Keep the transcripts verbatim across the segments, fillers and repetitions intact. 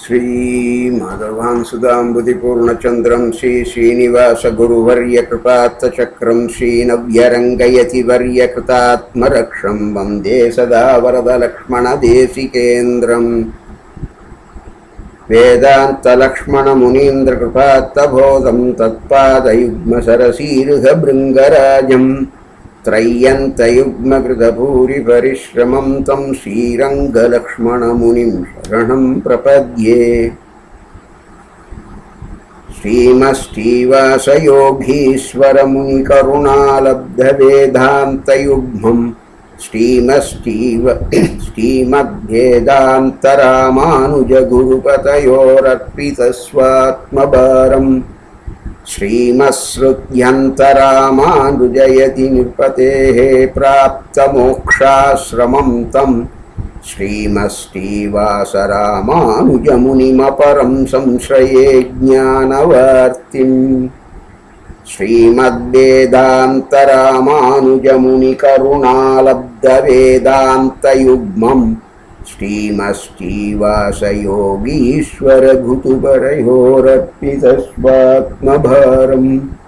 श्रीमाधवांसुधाम्बुधिपूर्णचन्द्रं श्री श्रीनिवासगुरुवर्यकृपात्तचक्रं श्रीनव्यरङ्गयतिवर्यकृतात्मरक्षं वन्दे सदा वरदलक्ष्मणदेशिकेन्द्रम् वेदान्तलक्ष्मणमुनीन्द्रकृपात्तबोधं तत्पादयुग्मसरसीरुहभृङ्गराजं त्रय्यन्तयुग्मकृतभूरिपरिश्रमं तं श्रीरङ्गलक्ष्मणमुनिं शरणं प्रपद्ये। श्रीमश्रीवासयोगीश्वरमुनिकरुणालब्धवेदान्तयुग्मं श्रीमश्रीव श्रीमद्भेदान्तरामानुजगुरुपतयोरर्पितस्वात्मभारं श्रीमत्सृत्यन्तरामानुजयति निपतेः प्राप्तमोक्षाश्रमं तं श्रीमश्रीवासरामानुजमुनिमपरं संश्रये ज्ञानवर्तिम्। श्रीमद्वेदान्तरामानुजमुनिकरुणालब्धवेदान्तयुग्मं श्रीमश्रीवासयोगीश्वरभूतपरयोरर्पितस्वात्मभारं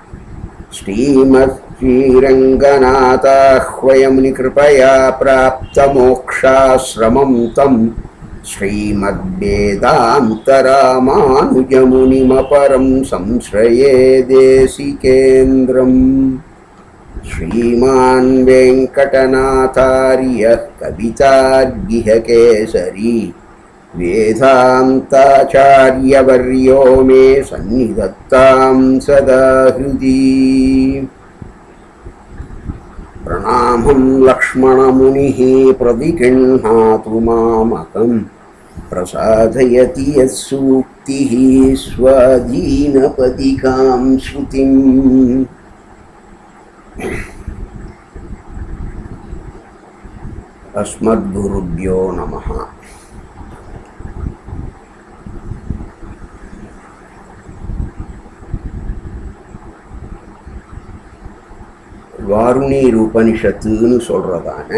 श्रीमश्रीरङ्गनाथाह्वयमुनिकृपया प्राप्तमोक्षाश्रमं तं श्रीमद्वेदान्तरामानुजमुनिमपरं संश्रये देशिकेन्द्रम्। श्रीमान् वेङ्कटनाथार्यः कवितार्गिहकेसरी वेदान्ताचार्यवर्यो मे सन्निधत्तां सदा हृदि। प्रणामं लक्ष्मणमुनिः प्रतिगृह्णातु मामकम् प्रसादयति यत्सूक्तिः स्वाधीनपदिकां श्रुतिम्। अस्मद्गुरुभ्यो नमः। வாருணீர் உபனிஷத்துன்னு சொல்றதான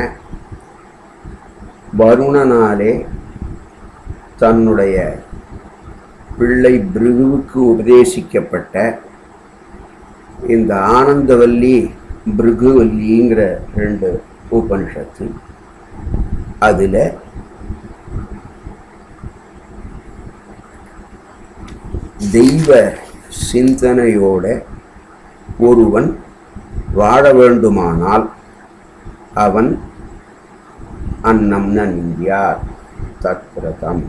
வருணனாலே தன்னுடைய பிள்ளை பிருகுவுக்கு உபதேசிக்கப்பட்ட இந்த ஆனந்தவல்லி பிருகுவல்லிங்கிற ரெண்டு உபனிஷத்து, அதில் தெய்வ சிந்தனையோட ஒருவன் வாழ வேண்டுமானால் அவன் அன்னம் ந நிந்தியாத் தத்ரதம்,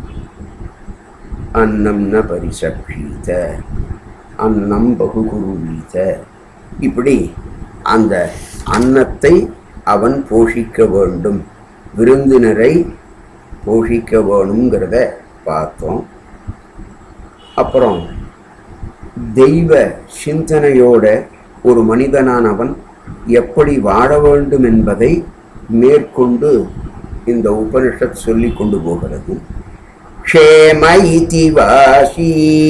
அன்னம் ந பரிசக்ஷீத, அன்னம் பகுகுருவீத, இப்படி அந்த அன்னத்தை அவன் போஷிக்க வேண்டும், விருந்தினரை போஷிக்க வேணுங்கிறத பார்த்தோம். அப்புறம் தெய்வ சிந்தனையோட ஒரு மனிதனானவன் எப்படி வாழ வேண்டும் என்பதை மேற்கொண்டு இந்த உபனிஷத் சொல்லி கொண்டு போகிறது. க்ஷேம இதி வாசி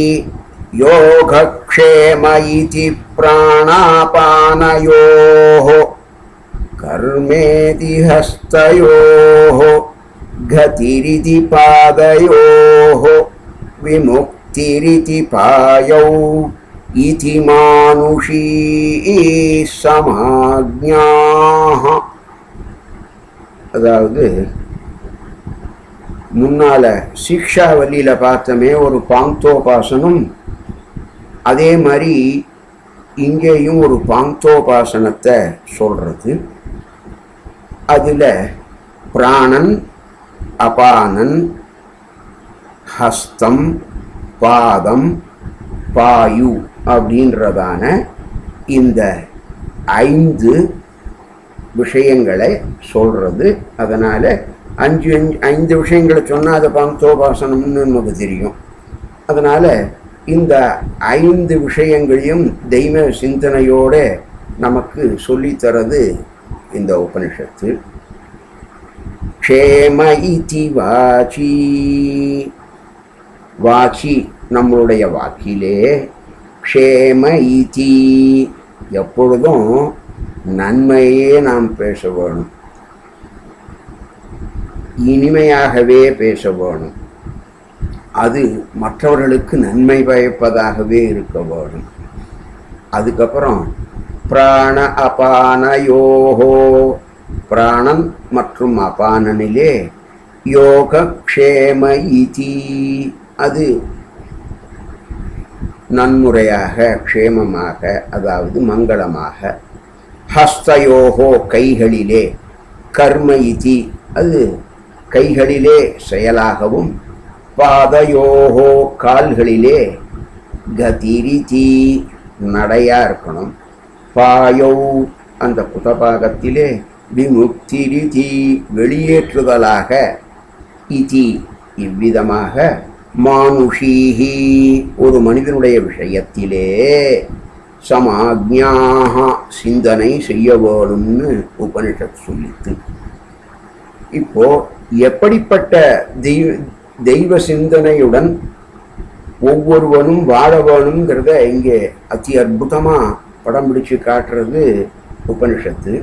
யோகக்ஷேம இதி பிராணாபானயோஹ கர்மேதி ஹஸ்தயோஹ கதிரிதி பாதயோஹ விமுக்திரிதி பாயௌ இதி மானுஷீ சமாஜ்ஞாஹ. அதாவது முன்னால சிக்ஷாவல்லியில பார்த்தமே ஒரு பாங்தோபாசனம், அதே மாதிரி இங்கேயும் ஒரு பாங்தோபாசனத்தை சொல்றது. அதில் பிராணன், அபானன், ஹஸ்தம், பாதம், பாயு அப்படின்றதான இந்த ஐந்து விஷயங்களை சொல்றது. அதனால அஞ்சு அஞ்சு ஐந்து விஷயங்களை சொன்னால் அதை பாங்தோபாசனம்னு நமக்கு தெரியும். அதனால இந்த ஐந்து விஷயங்களையும் தெய்வ சிந்தனையோட நமக்கு சொல்லித்தரது இந்த உபனிஷத்து. க்ஷேம இதி வாசி, வாசி நம்மளுடைய வாக்கிலே, க்ஷேம இதி எப்பொழுதும் நன்மையே நாம் பேச வேணும், இனிமையாகவே பேச வேணும். அது மற்றவர்களுக்கு நன்மை பயப்பதாகவே இருக்க வேண்டும். அதுக்கப்புறம் பிராண அபானயோகோ, பிராணன் மற்றும் அபானனிலே யோகக்ஷேம இதி, அது நன்முறையாக க்ஷேமமாக அதாவது மங்களமாக. ஹஸ்தயோகோ கைகளிலே, கர்ம இதி அது கைகளிலே செயலாகவும், பாதயோகோ கால்களிலே, கதிரிதி நடையா இருக்கணும், பாயோ அந்த புதபாகத்திலே, விமுக்திரிதி வெளியேற்றுதலாக, இதி இவ்விதமாக, மானுஷீஹி ஒரு மனிதனுடைய விஷயத்திலே, சமாக்ஞாக சிந்தனை செய்ய வேணும்னு உபனிஷத் சொல்லித்து. இப்போ எப்படிப்பட்ட தெய்வ தெய்வ சிந்தனையுடன் ஒவ்வொருவனும் வாழ வேணுங்கிறத இங்கே அதி அற்புதமாக படம் பிடிச்சு காட்டுறது உபனிஷத்து.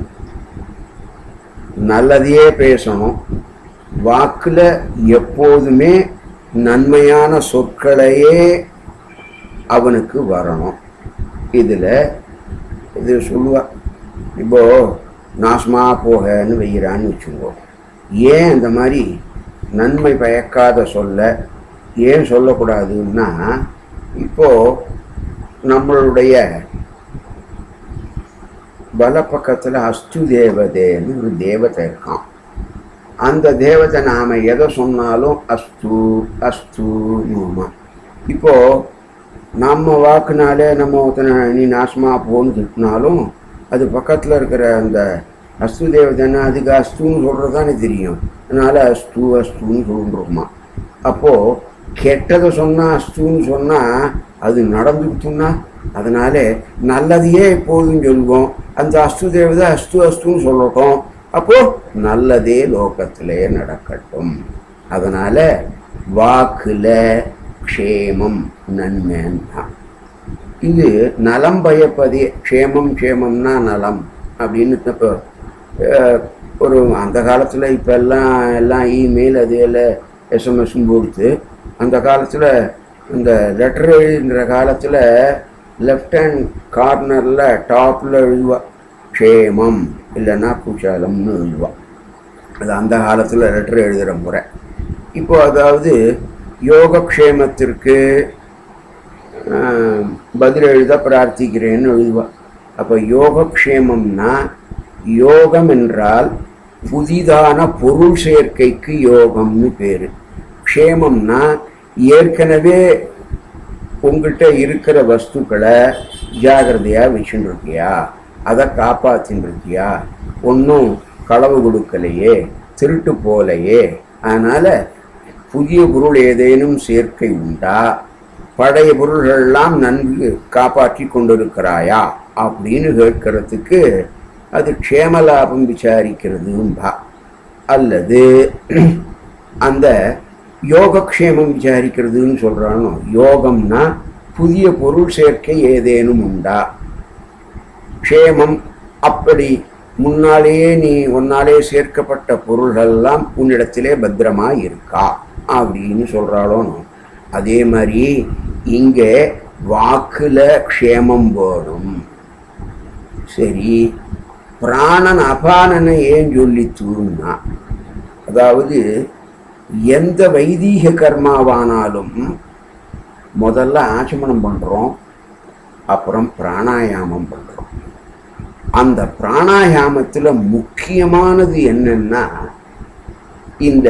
நல்லதையே பேசணும், வாக்கில் எப்போதுமே நன்மையான சொற்களையே அவனுக்கு வரணும். இதில் இது சொல்லுவா, இப்போ நாசமா போகன்னு வைக்கிறான்னு வச்சுக்கோ. ஏன் இந்த மாதிரி நன்மை பயக்காத சொல்ல ஏன் சொல்லக்கூடாதுன்னா, இப்போது நம்மளுடைய பல பக்கத்தில் அஸ்து தேவதைன்னு ஒரு தேவதை இருக்கான். அந்த தேவதை நாம் எதை சொன்னாலும் அஸ்து அஸ்து நோமா. இப்போது நம்ம வாக்குனாலே நம்ம ஒருத்தனை நீ நாசமாக போன்னு திட்டினாலும் அது பக்கத்தில் இருக்கிற அந்த அஸ்து தேவதைன்னா அதுக்கு அஸ்துன்னு சொல்கிறது தானே தெரியும். அதனால் அஸ்து அஸ்துன்னு சொல்லிட்டுருக்குமா. அப்போது கெட்டதை சொன்னால் அஸ்துன்னு சொன்னால் அது நடந்துக்கிட்டுன்னா அதனால நல்லதையே எப்போதும் சொல்லுவோம். அந்த அஸ்து தேவதை அஸ்து அஸ்துன்னு சொல்லட்டும், அப்போது நல்லதே லோகத்திலே நடக்கட்டும். அதனால் வாக்கில் க்ஷேமம் நன்மைன்னா இது நலம் பயப்பதே. க்ஷேமம் க்ஷேமம்னா நலம் அப்படின்னு இப்போ ஒரு அந்த காலத்தில் இப்போ எல்லாம் எல்லாம் இமெயில் அது எல்லாம் எஸ்எம்எஸ்ஸும் கொடுத்து, அந்த காலத்தில் இந்த லெட்டர் எழுதுகிற காலத்தில் லெஃப்ட் ஹேண்ட் கார்னரில் டாப்பில் எழுதுவா க்ஷேமம் இல்லைன்னா குஷாலம்னு எழுதுவா. அது அந்த காலத்தில் லெட்டர் எழுதுகிற முறை. இப்போது அதாவது யோகக்ஷேமத்திற்கு பதில் எழுத பிரார்த்திக்கிறேன்னு எழுதுவா. அப்போ யோகக்ஷேமம்னா யோகம் என்றால் புதிதான பொருள் சேர்க்கைக்கு யோகம்னு பேர். க்ஷேமம்னா ஏற்கனவே உங்கள்கிட்ட இருக்கிற வஸ்துக்களை ஜாகிரதையாக வச்சுன்னு இருக்கியா, அதை காப்பாற்றின்னு இருக்கியா, ஒன்றும் களவு கொடுக்கலையே, திருட்டு போலையே, அதனால் புதிய பொருள் ஏதேனும் சேர்க்கை உண்டா, பழைய பொருள்கள்லாம் நன்கு காப்பாற்றி கொண்டிருக்கிறாயா அப்படின்னு கேட்கறதுக்கு அது க்ஷேமலாபம் விசாரிக்கிறதும்பா. அல்லது அந்த யோகக்ஷேமம் விசாரிக்கிறதுன்னு சொல்கிறானோ. யோகம்னா புதிய பொருள் சேர்க்கை ஏதேனும் உண்டா, க்ஷேமம் அப்படி முன்னாலேயே நீ ஒன்னாலே சேர்க்கப்பட்ட பொருள்கள்லாம் உன்னிடத்திலே பத்திரமா இருக்கா அப்படின்னு சொல்கிறாளோனோ. அதே மாதிரி இங்கே வாக்கில் க்ஷேமம் வேணும். சரி, பிராணன் அபானனை ஏன் சொல்லி தூருன்னா, அதாவது எந்த வைதீக கர்மாவானாலும் முதல்ல ஆச்சமனம் பண்ணுறோம், அப்புறம் பிராணாயாமம் பண்ணுறோம். அந்த பிராணாயாமத்தில் முக்கியமானது என்னன்னா, இந்த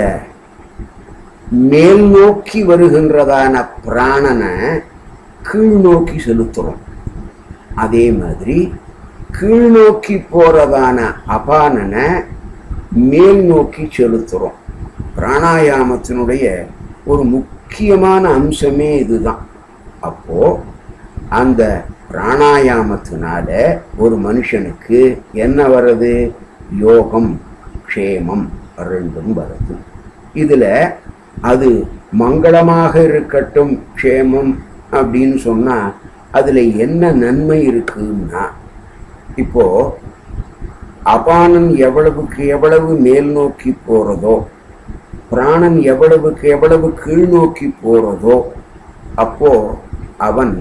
மேல் நோக்கி வருகின்றதான பிராணனை கீழ் நோக்கி செலுத்துகிறோம். அதே மாதிரி கீழ் நோக்கி போகிறதான அபானனை மேல் நோக்கி செலுத்துகிறோம். பிராணாயாமத்தினுடைய ஒரு முக்கியமான அம்சமே இதுதான். அப்போது அந்த பிராணாயாமத்தினால ஒரு மனுஷனுக்கு என்ன வருது? யோகம் க்ஷேமம் ரெண்டும் வருது. இதில் அது மங்களமாக இருக்கட்டும் க்ஷேமம் அப்படின்னு சொன்னால் அதில் என்ன நன்மை இருக்குன்னா, இப்போது அபானன் எவ்வளவுக்கு எவ்வளவு மேல் நோக்கி போகிறதோ பிராணன் எவ்வளவுக்கு எவ்வளவு கீழ் நோக்கி போறதோ அப்போ அவன்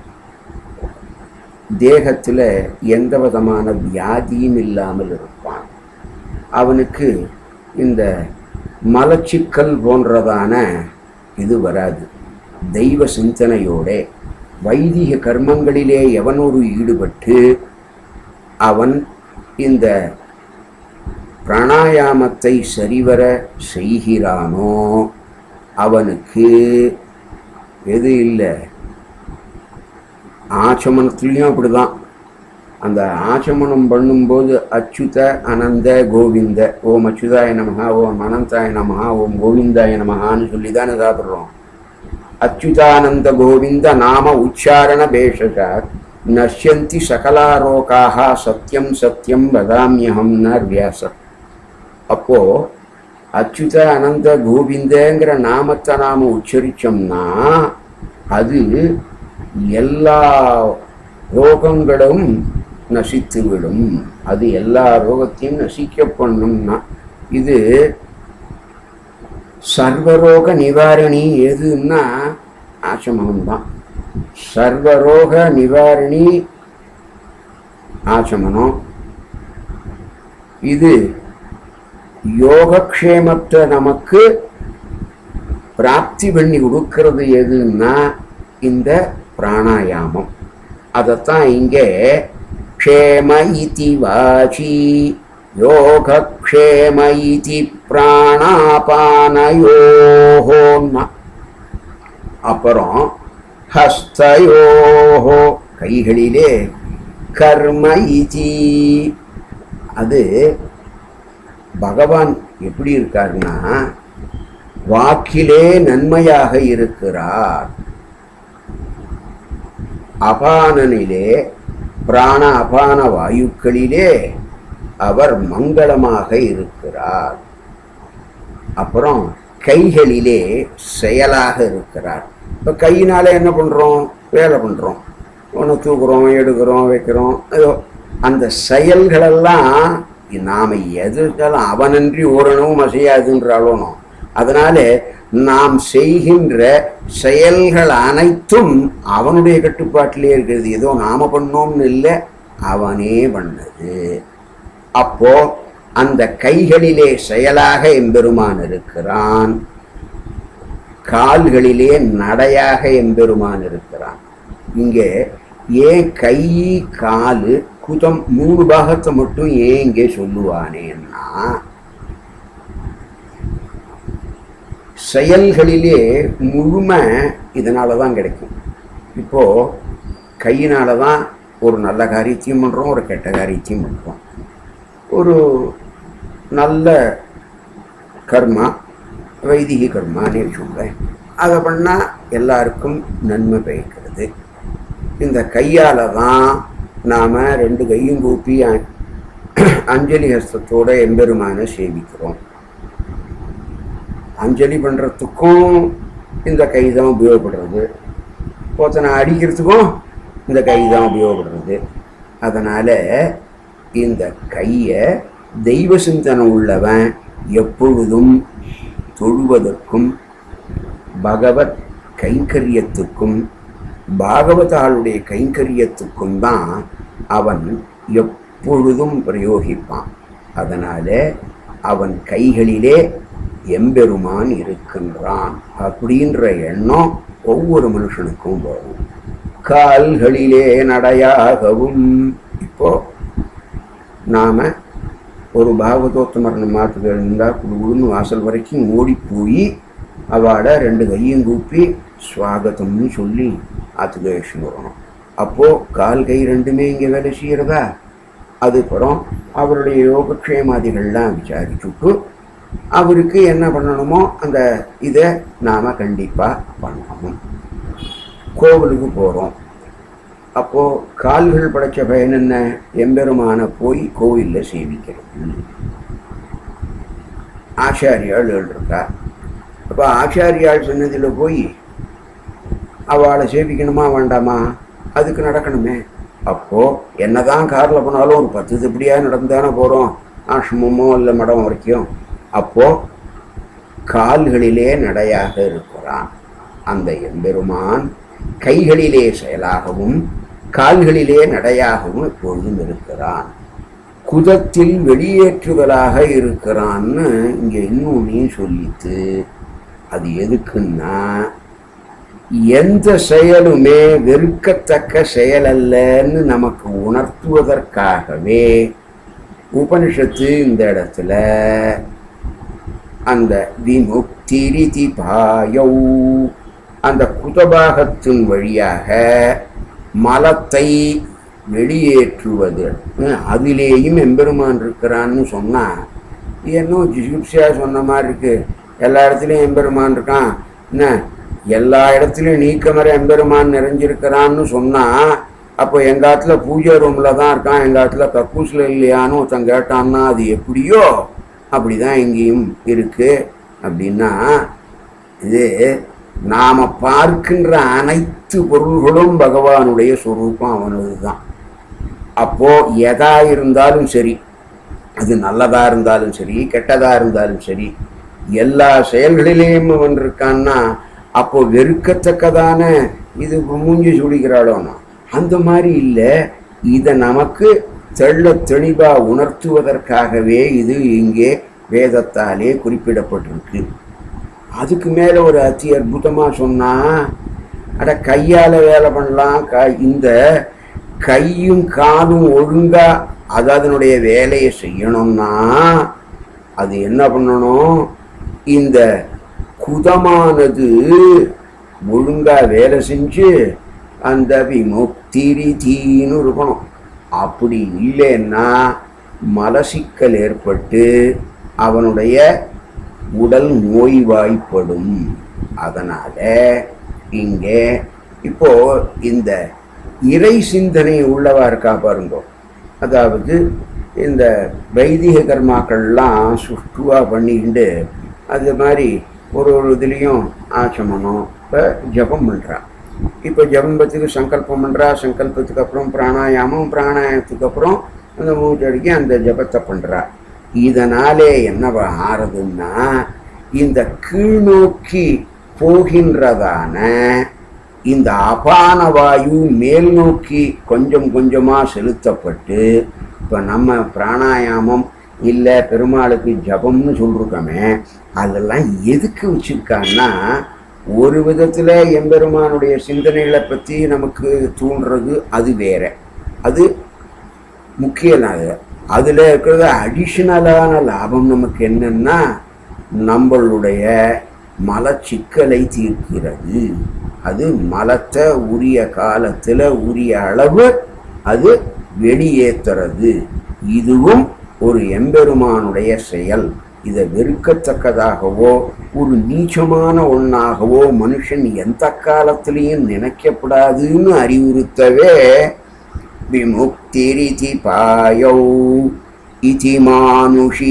தேகத்தில் எந்த விதமான வியாதியும் இல்லாமல் இருப்பான். அவனுக்கு இந்த மலச்சிக்கல் போன்றதான இது வராது. தெய்வ சிந்தனையோட வைதிக கர்மங்களிலே எவனொரு ஈடுபட்டு அவன் இந்த பிராணாயாமத்தை சரிவர செய்கிறானோ அவனுக்கு எது இல்லை. ஆச்சமனத்துலேயும் அப்படிதான். அந்த ஆச்சமனம் பண்ணும்போது அச்சுத அனந்த கோவிந்த, ஓம் அச்சுதாய நமஹா, ஓம் அனந்தாய நமஹா, ஓம் கோவிந்தாய நமஹான்னு சொல்லி தானே சாப்பிட்றோம். அச்சுதானந்த கோவிந்த நாம உச்சாரண பேஷசாத் நஷ்யந்தி சகலாரோகாக சத்தியம் சத்தியம் வதாமியகம் நர் வியாச. அப்போ அச்சுத அனந்த கோவிந்தங்கிற நாமத்தை நாம உச்சரிச்சோம்னா அது எல்லா ரோகங்களும் நசித்துவிடும். அது எல்லா ரோகத்தையும் நசிக்க பண்ணும்னா இது சர்வரோக நிவாரணி எதுன்னா ஆச்சமனம்தான். சர்வரோக நிவாரணி ஆச்சமனம். இது யோகக்ஷேமத்தை நமக்கு பிராப்தி பண்ணி கொடுக்கிறது எதுன்னா இந்த பிராணாயாமம். அதைத்தான் இங்கே க்ஷேம இதி வாசி யோகக்ஷேம இதி பிராணாபானயோஹோன்னா. அப்புறம் ஹஸ்தயோஹோ கைகளிலே கர்ம இதி. அது பகவான் எப்படி இருக்காருன்னா வாக்கிலே நன்மையாக இருக்கிறார். அபானனிலே பிராண அபான வாயுக்களிலே அவர் மங்களமாக இருக்கிறார். அப்புறம் கைகளிலே செயலாக இருக்கிறார். இப்போ கையினால என்ன பண்ணுறோம்? வேலை பண்ணுறோம். ஒன்று தூக்குறோம், எடுக்கிறோம், வைக்கிறோம். அந்த செயல்களெல்லாம் நாம் எதுக்கெல்லாம் அவனன்றி ஓரளவும் அசையாதுன்றாலும் அதனால நாம் செய்கின்ற செயல்கள் அனைத்தும் அவனுடைய கட்டுப்பாட்டிலே இருக்கிறது. ஏதோ நாம பண்ணோம்னு இல்லை, அவனே பண்ணது. அப்போ அந்த கைகளிலே செயலாக எம்பெருமான் இருக்கிறான், கால்களிலே நடையாக எம்பெருமான் இருக்கிறான். இங்கே ஏன் கை காலு குதம் மூணு பாகத்தை மட்டும் ஏன் இங்கே சொல்லுவானேன்னா செயல்களிலே முழுமை இதனால தான் கிடைக்கும். இப்போது கையினால தான் ஒரு நல்ல காரியத்தையும் பண்ணுறோம், ஒரு கெட்ட காரியத்தையும் பண்ணுறோம். ஒரு நல்ல கர்மா வைதிக கர்மான்னு சொல்கிறேன், அதை பண்ணால் எல்லாருக்கும் நன்மை பயக்கிறது. இந்த கையால் தான் நாம் ரெண்டு கையும் கூப்பி அஞ்சலி ஹஸ்தத்தோடு எம்பெருமானை சேவிக்கிறோம். அஞ்சலி பண்ணுறதுக்கும் இந்த கை தான் உபயோகப்படுறது, ஒருத்தனை அடிக்கிறதுக்கும் இந்த கை தான் உபயோகப்படுறது. அதனால் இந்த கையை தெய்வ சிந்தனை உள்ளவன் எப்பொழுதும் தொழுவதற்கும் பகவத் கைங்கரியத்துக்கும் பாகவதாளுடைய கைங்கரியத்துக்கும் தான் அவன் எப்பொழுதும் பிரயோகிப்பான். அதனால் அவன் கைகளிலே எம்பெருமான் இருக்கின்றான் அப்படின்ற எண்ணம் ஒவ்வொரு மனுஷனுக்கும் வரும். கால்களிலே நடையாகவும். இப்போ நாம் ஒரு பாகவதோத்தமரணம் மாற்றுகள் இருந்தால் குழுன்னு வாசல் வரைக்கும் ஓடி போய் அவளை ரெண்டு கையும் கூப்பி ஸ்வாகத்தம்னு சொல்லி ஆத்துகேஷன் வரணும். அப்போது கால் கை ரெண்டுமே இங்கே வேலை செய்கிறதா? அதுக்கப்புறம் அவருடைய யோகக்ஷேமாதிகள்லாம் விசாரிச்சுட்டு அவருக்கு என்ன பண்ணணுமோ அந்த இதை நாம் கண்டிப்பாக பண்ணணும். கோவிலுக்கு போகிறோம், அப்போது கால்கள் படைத்த பயன் என்ன? எம்பெருமான போய் கோவிலில் சேவிக்கிறது. ஆச்சாரியாள் இருக்கா, அப்போ ஆச்சாரியாள் சன்னதியில் போய் அவளை சேவிக்கணுமா வேண்டாமா? அதுக்கு நடக்கணுமே. அப்போது என்ன தான் காரில் போனாலும் ஒரு பத்து இப்படியாக நடந்தானே போகிறோம், ஆசிரமமோ இல்லை மடம் வரைக்கும். அப்போது கால்களிலே நடையாக இருக்கிறான். அந்த எம்பெருமான் கைகளிலே செயலாகவும் கால்களிலே நடையாகவும் எப்பொழுதும் இருக்கிறான். குதத்தில் வெளியேற்றுதலாக இருக்கிறான்னு இங்கே இன்னொன்னையும் சொல்லிட்டு, அது எதுக்குன்னா எந்த செயலுமே வெறுக்கத்தக்க செயல் அல்லன்னு நமக்கு உணர்த்துவதற்காகவே உபனிஷத்து இந்த இடத்துல அந்த விமுக்திரிதி பாயௌ அந்த குதபாகத்தின் வழியாக மலத்தை வெளியேற்றுவது, அதிலேயும் எம்பெருமான் இருக்கிறான்னு சொன்னா என்ன ஜிகுப்சியா சொன்ன மாதிரி இருக்கு. எல்லா இடத்துலையும் எம்பெருமான் இருக்கான், என்ன எல்லா இடத்துலையும் நீக்கமர எம்பெருமான் நிறைஞ்சிருக்கிறான்னு சொன்னா அப்போ எங்கள் ஆத்துல பூஜை ரூம்ல தான் இருக்கான், எங்கள் ஆத்துல கக்கூசில் இல்லையான்னு ஒருத்தன் கேட்டான்னா அது எப்படியோ அப்படிதான் இங்கேயும் இருக்கு. அப்படின்னா இது நாம பார்க்கின்ற அனைத்து பொருள்களும் பகவானுடைய சொரூபம் அவனது தான். அப்போ எதா இருந்தாலும் சரி, அது நல்லதா இருந்தாலும் சரி கெட்டதா இருந்தாலும் சரி, எல்லா செயல்களிலேயும் அவன் இருக்கான்னா அப்போ வெறுக்கத்தக்கதான இது மூஞ்சி சுடிக்கிறாளோனா அந்த மாதிரி இல்லை. இதை நமக்கு தெள்ள தெளிவா உணர்த்துவதற்காகவே இது இங்கே வேதத்தாலே குறிப்பிடப்பட்டிருக்கு. அதுக்கு மேலே ஒரு அதி அற்புதமாக சொன்னா, அட கையால் வேலை பண்ணலாம், க இந்த கையும் காலும் ஒழுங்கா அது அதனுடைய வேலையை செய்யணும்னா அது என்ன பண்ணணும், இந்த குதமானது ஒழுங்கா வேலை செஞ்சு அந்த விமுக்திரிதின்னு இருக்கணும். அப்படி இல்லைன்னா மலசிக்கல் ஏற்பட்டு அவனுடைய உடல் நோய்வாய்ப்படும். அதனால இங்கே இப்போ இந்த இறை சிந்தனை உள்ளவா இருக்கா பாருங்க. அதாவது இந்த வைதிக கர்மாக்கள்லாம் சுஷ்டுவா பண்ணிக்கிண்டு அது மாதிரி ஒரு ஒரு இதுலேயும் ஆச்சமனம் இப்போ ஜபம் பண்ணுறா. இப்போ ஜபம்பத்துக்கு சங்கல்பம் பண்ணுறா, சங்கல்பத்துக்கு அப்புறம் பிராணாயாமம், பிராணாயாமத்துக்கு அப்புறம் அந்த மூச்சடிக்கு அந்த ஜபத்தை பண்ணுறா. இதனாலே என்னவா ஆறுதுன்னா இந்த கீழ்நோக்கி போகின்றதான இந்த அபான வாயு மேல் நோக்கி கொஞ்சம் கொஞ்சமாக செலுத்தப்பட்டு இப்போ நம்ம பிராணாயாமம் இல்லை பெருமாளுக்கு ஜபம்னு சொல்லிருக்கோமே அதெல்லாம் எதுக்கு வச்சுருக்கான்னா ஒரு விதத்தில் எம்பெருமானுடைய சிந்தனைகளை பற்றி நமக்கு தூண்டுறது அது வேற, அது முக்கியனாக. அதில் இருக்கிறத அடிஷ்னலான லாபம் நமக்கு என்னன்னா நம்மளுடைய மலச்சிக்கலை தீர்க்கிறது. அது மலத்தை உரிய காலத்தில் உரிய அளவு அது வெளியேற்றுறது. இதுவும் ஒரு எம்பெருமானுடைய செயல். இதை வெறுக்கத்தக்கதாகவோ ஒரு நீச்சமான ஒன்றாகவோ மனுஷன் எந்த காலத்திலையும் நினைக்கப்படாதுன்னு அறிவுறுத்தவே விமுக்திரிதி பாயௌ இதி மானுஷீ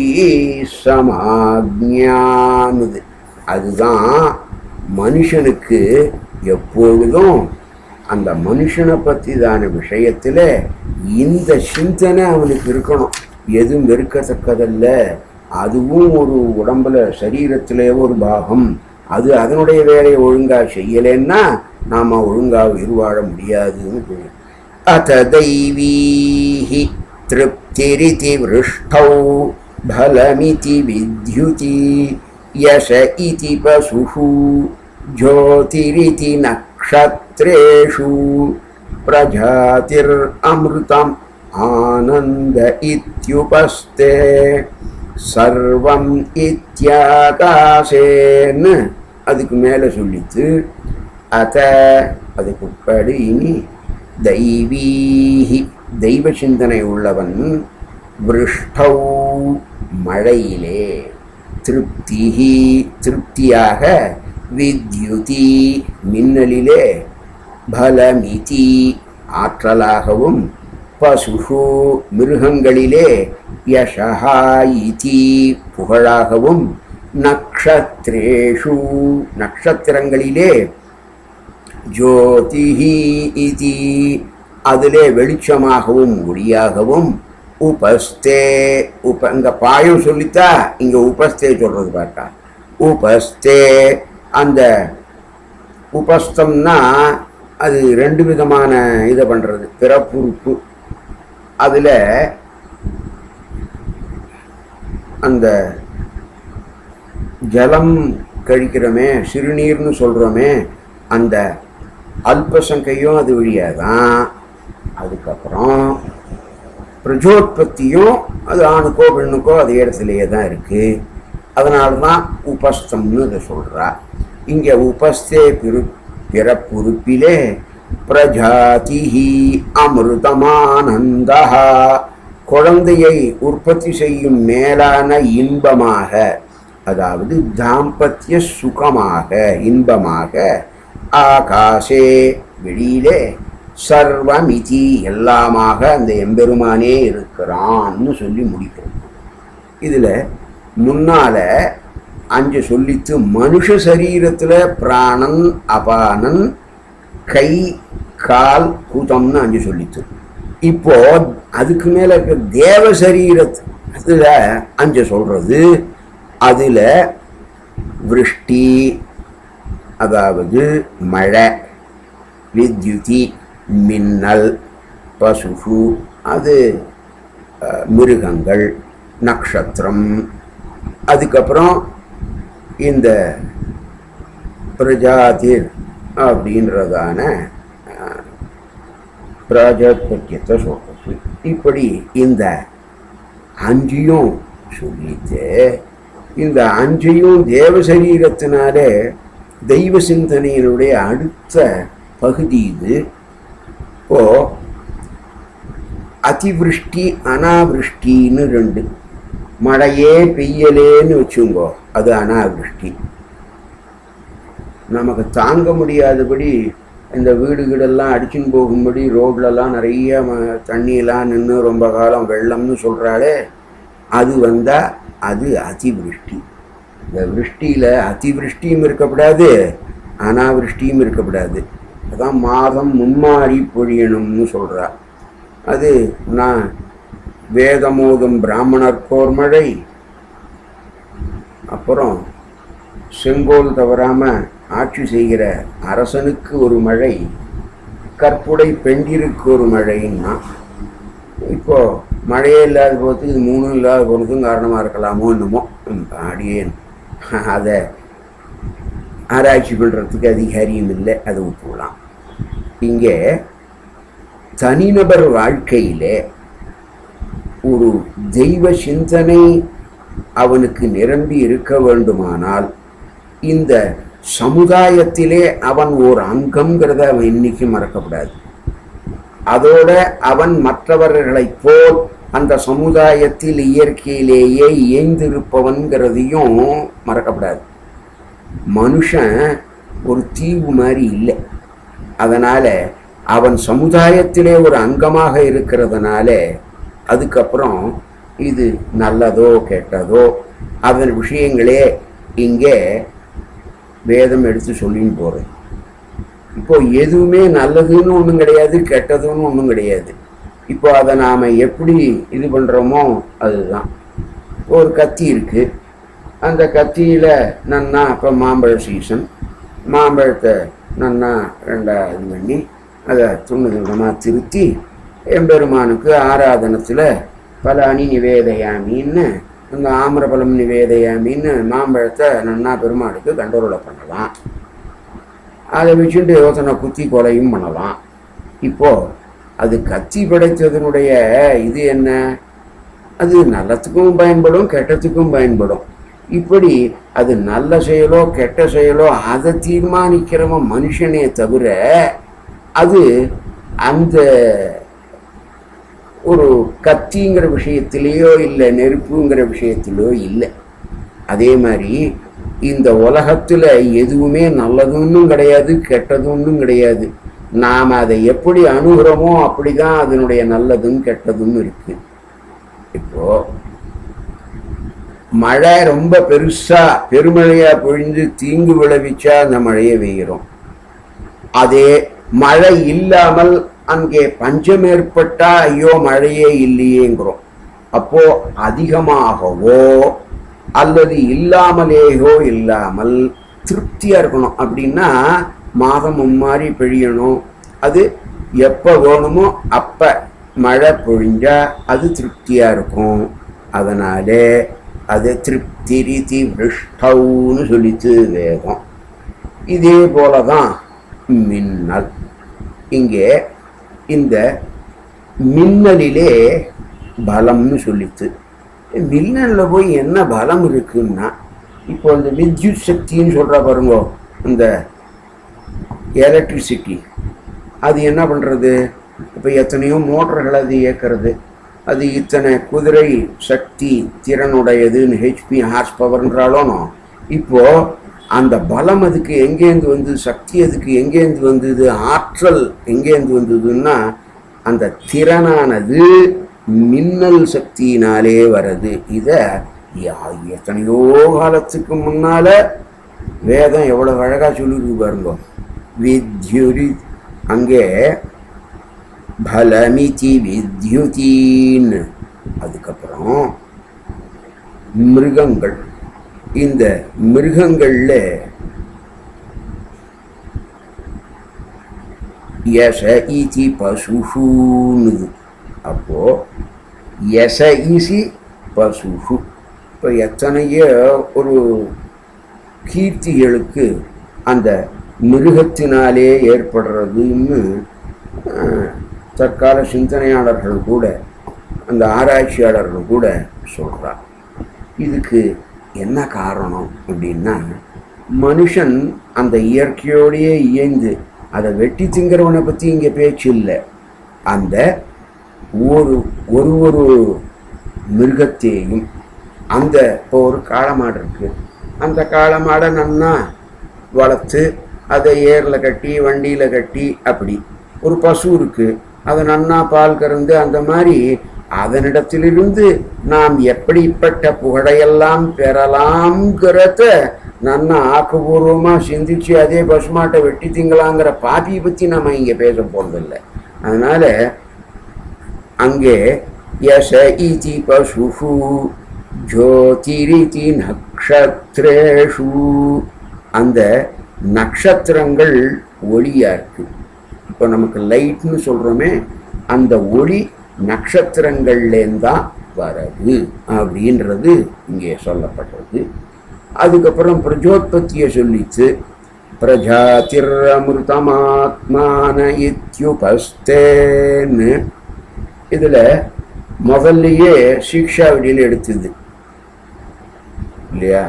சமாக்ஞானுது. அதுதான் மனுஷனுக்கு எப்பொழுதும் அந்த மனுஷனை பற்றி தான விஷயத்தில் இந்த சிந்தனை அவனுக்கு இருக்கணும். எதுவும் வெறுக்கத்தக்கதல்ல, அதுவும் ஒரு உடம்புல சரீரத்திலே ஒரு பாகம், அது அதனுடைய வேலையை ஒழுங்காக செய்யலைன்னா நாம் ஒழுங்காக உயிர் வாழ முடியாதுன்னு சொல்லுவோம். அத தெய்வீஹி திருப்திரிதி விருஷ்டௌ பலமிதி வித்யுதி யச இதி பசுஷு ஜோதிரிதி நக்ஷத்ரேஷு பிரஜாதிர் அமிர்தம் ஆனந்த இத்யுபஸ்தே சர்வம் இத்யாகாசேன்னு அதுக்கு மேலே சொல்லித்து அத அதுக்கு படி இனி தெய்வீஹி தெய்வ சிந்தனை உள்ளவன் விருஷ்டௌ மழையிலே திருப்திஹி திருப்தியாக வித்யுதி மின்னலிலே பலமிதி ஆற்றலாகவும் பசுஷு மிருகங்களிலே யஷஹா இதி புகழாகவும் நக்ஷத்ரேஷு நட்சத்திரங்களிலே ஜோதிஹி இதி அதிலே வெளிச்சமாகவும் ஒளியாகவும் உபஸ்தே உப இங்கே பாயம் சொல்லித்தா இங்கே உபஸ்தே சொல்கிறது பார்த்தா உபஸ்தே. அந்த உபஸ்தம்னா அது ரெண்டு விதமான இதை பண்ணுறது, பிறப்புறுப்பு. அதில் அந்த ஜலம் கழிக்கிறோமே, சிறுநீர்னு சொல்கிறோமே, அந்த அல்பசங்கையும் அது வழியாக தான். அதுக்கப்புறம் பிரஜோத்பத்தியும் அது ஆணுக்கோ பெண்ணுக்கோ அதே இடத்துலையே தான் இருக்குது. அதனால தான் உபஸ்தம்னு அதை சொல்கிறா. இங்கே உபஸ்தே பிற பிறப்புறுப்பிலே பிரஜாதிஹி அமிர்தமானந்தா, குழந்தையை உற்பத்தி செய்யும் மேலான இன்பமாக, அதாவது தாம்பத்திய சுகமாக, இன்பமாக, ஆகாசே வெளியிலே, சர்வமிதி எல்லாமாக அந்த எம்பெருமானே இருக்கிறான்னு சொல்லி முடிக்கிறோம். இதில் முன்னால் அஞ்சு சொல்லித்து மனுஷ சரீரத்தில் பிராணன், அபானன், கை, கால், கூதம்னு அஞ்சு சொல்லித்து. இப்போ அதுக்கு மேலே இருக்க தேவ சரீரத்தில் அஞ்சு சொல்கிறது. அதில் விருஷ்டி, அதாவது மழை, வித்யுதி மின்னல், பசுஷு அது மிருகங்கள், நக்ஷத்திரம், அதுக்கப்புறம் இந்த பிரஜாதிர் அப்படின்றதான பிரஜாபத்தியத்தை சொல்றது. இப்படி இந்த அஞ்சையும் சொல்லிட்டு, இந்த அஞ்சையும் தேவ சரீரத்தினாலே தெய்வ சிந்தனையினுடைய அடுத்த பகுதி இது. இப்போ அதிவிருஷ்டி அனாவிருஷ்டின்னு ரெண்டு, மழையே பெய்யலேன்னு வச்சுங்கோ, அது அனாவிருஷ்டி. நமக்கு தாங்க முடியாதபடி இந்த வீடுகளெல்லாம் அடிச்சுன்னு போகும்படி ரோட்லலாம் நிறைய ம தண்ணியெல்லாம் நின்று ரொம்ப காலம் வெள்ளம்னு சொல்கிறாளே, அது வந்தால் அது அதிவிருஷ்டி. இந்த விருஷ்டியில் அதிவிருஷ்டியும் இருக்கக்கூடாது, அனாவிருஷ்டியும் இருக்கக்கூடாது. அதான் மாதம் முன்மாறி பொழியணும்னு சொல்கிறா. அது நான் வேதமோதும் பிராமணர்க்கோர் மழை, அப்புறம் செங்கோல் தவறாமல் ஆட்சி செய்கிற அரசனுக்கு ஒரு மழை, கற்புடை பெண்டிருக்கு ஒரு மழைன்னா. இப்போது மழையே இல்லாத போது இது மூணும் இல்லாத போனதும் காரணமாக இருக்கலாமோ என்னமோ, அடியேன் அதை ஆராய்ச்சி பண்ணுறதுக்கு அதிகாரியும் இல்லை, அதை விட்டுலாம். இங்கே தனிநபர் வாழ்க்கையிலே ஒரு தெய்வ சிந்தனை அவனுக்கு நிரம்பி இருக்க வேண்டுமானால் இந்த சமுதாயத்திலே அவன் ஒரு அங்கம்ங்கிறத அவன் இன்னைக்கு மறக்கப்படாது. அதோட அவன் மற்றவர்களைப் போல் அந்த சமுதாயத்தில் இயற்கையிலேயே இயைந்திருப்பவன்கிறதையும் மறக்கப்படாது. மனுஷன் ஒரு தீவு மாதிரி இல்லை. அதனால் அவன் சமுதாயத்திலே ஒரு அங்கமாக இருக்கிறதுனால அதுக்கப்புறம் இது நல்லதோ கெட்டதோ அதன் விஷயங்களே இங்கே வேதம் எடுத்து சொல்லின்னு போகிறது. இப்போது எதுவுமே நல்லதுன்னு ஒன்றும் கிடையாது, கெட்டதுன்னு ஒன்றும் கிடையாது. இப்போ அதை நாம் எப்படி இது பண்ணுறோமோ அதுதான். ஒரு கத்தி இருக்குது, அந்த கத்தியில் நன்னா இப்போ மாம்பழ சீசன், மாம்பழத்தை நன்னா ரெண்டாக இது பண்ணி அதை துண்டு துண்டமாக திருத்தி எம்பெருமானுக்கு ஆராதனத்தில் பல அணி நிவேதையாமின்னு இந்த ஆமிரபலம் நிவேதையாமின்னு மாம்பழத்தை நன்னா பெருமாளுக்கு கண்டோரலை பண்ணலாம். அதை வச்சுட்டு யோசனை குத்தி கொலையும் பண்ணலாம். இப்போது அது கத்தி படைத்ததனுடைய இது என்ன, அது நல்லத்துக்கும் பயன்படும் கெட்டத்துக்கும் பயன்படும். இப்படி அது நல்ல செயலோ கெட்ட செயலோ அதை தீர்மானிக்கிறவன் மனுஷனே தவிர அது அந்த ஒரு கத்திங்கிற விஷயத்திலேயோ இல்லை நெருப்புங்கிற விஷயத்திலோ இல்லை. அதே மாதிரி இந்த உலகத்தில் எதுவுமே நல்லதுன்னும் கிடையாது கெட்டதுன்னும் கிடையாது. நாம் அதை எப்படி அணுகிறோமோ அப்படி தான் அதனுடைய நல்லதும் கெட்டதும் இருக்குது. இப்போது மழை ரொம்ப பெருசாக பெருமழையாக பொழிஞ்சு தீங்கு விளைவிச்சா அந்த மழையை வெய்கிறோம். அதே மழை இல்லாமல் அங்கே பஞ்சம் ஏற்பட்டால் ஐயோ மழையே இல்லையேங்கிறோம். அப்போது அதிகமாகவோ அல்லது இல்லாமலேயோ இல்லாமல் திருப்தியாக இருக்கணும். அப்படின்னா மாதம் மும்மாரி பெய்யணும், அது எப்போ வேணுமோ அப்போ மழை பொழிஞ்சா அது திருப்தியாக இருக்கும். அதனாலே அது திருப்தி ரீதி விருஷ்டவுன்னு சொல்லித்து வேதம். இதே போல தான் மின்னல். இங்கே இந்த மின்னலிலே பலம்னு சொல்லித்து. மின்னலில் போய் என்ன பலம் இருக்குன்னா, இப்போ இந்த வித்யுத் சக்தின்னு சொல்கிறா பாருங்க, இந்த எலக்ட்ரிசிட்டி, அது என்ன பண்ணுறது? இப்போ எத்தனையோ மோட்டர்கள் அது இயக்கிறது, அது இத்தனை குதிரை சக்தி திறனுடையதுன்னு ஹெச்பி ஹார்ஸ் பவர்ன்றாலும், இப்போது அந்த பலம் அதுக்கு எங்கேருந்து வந்து, சக்தி அதுக்கு எங்கேருந்து வந்தது, ஆற்றல் எங்கேருந்து வந்ததுன்னா அந்த திறனானது மின்னல் சக்தியினாலே வருது. இதை எத்தனையோ காலத்துக்கு முன்னால வேதம் எவ்வளவு அழகா சொல்லிருக்கு பாருங்க. வித்யுரி, அங்கே பலமிதி வித்யுதீன்னு. அதுக்கப்புறம் மிருகங்கள், இந்த மிருகங்கள்ல யச இதி பசுஷூன்னு. அப்போ யச ஈசி பசுஷு. இப்போ எத்தனையோ ஒரு கீர்த்திகளுக்கு அந்த மிருகத்தினாலே ஏற்படுறதுன்னு தற்கால சிந்தனையாளர்கள் கூட, அந்த ஆராய்ச்சியாளர்கள் கூட சொல்கிறார். இதுக்கு என்ன காரணம் அப்படின்னா, மனுஷன் அந்த இயற்கையோடையே இயந்து அதை வெட்டி திங்கிறவனை பற்றி இங்கே பேச்சு இல்லை. அந்த ஒரு ஒரு ஒரு மிருகத்தையும், அந்த இப்போ ஒரு காளை மாடு இருக்குது, அந்த காளை மாடை நன்னா வளர்த்து அதை ஏரில் கட்டி வண்டியில் கட்டி, அப்படி ஒரு பசு இருக்குது, அதை நன்னா பால் கறந்து, அந்த மாதிரி அதனிடத்திலிருந்து நாம் எப்படிப்பட்ட புகழையெல்லாம் பெறலாம்ங்கிறத நன்னா ஆக்கப்பூர்வமாக சிந்திச்சு அதே பசுமாட்டை வெட்டி திங்கலாங்கிற பாப்பியை பற்றி நம்ம இங்கே பேச போகிறதில்லை. அதனால் அங்கே யச இதி பசுஷு ஜோதிரிதி நக்ஷத்ரேஷு, அந்த நட்சத்திரங்கள் ஒளியாக இருக்குது. இப்போ நமக்கு லைட்னு சொல்கிறோமே, அந்த ஒளி நட்சத்திரங்கள்லேருந்தான் வரது அப்படின்றது இங்கே சொல்லப்படுறது. அதுக்கப்புறம் பிரஜோத்பத்தியை சொல்லிச்சு. பிரஜாதிர் அமிர்தமாத்மான இத்யுபஸ்தேன்னு இதில் முதல்லையே சிக்ஷா விடியில் எடுத்தது இல்லையா?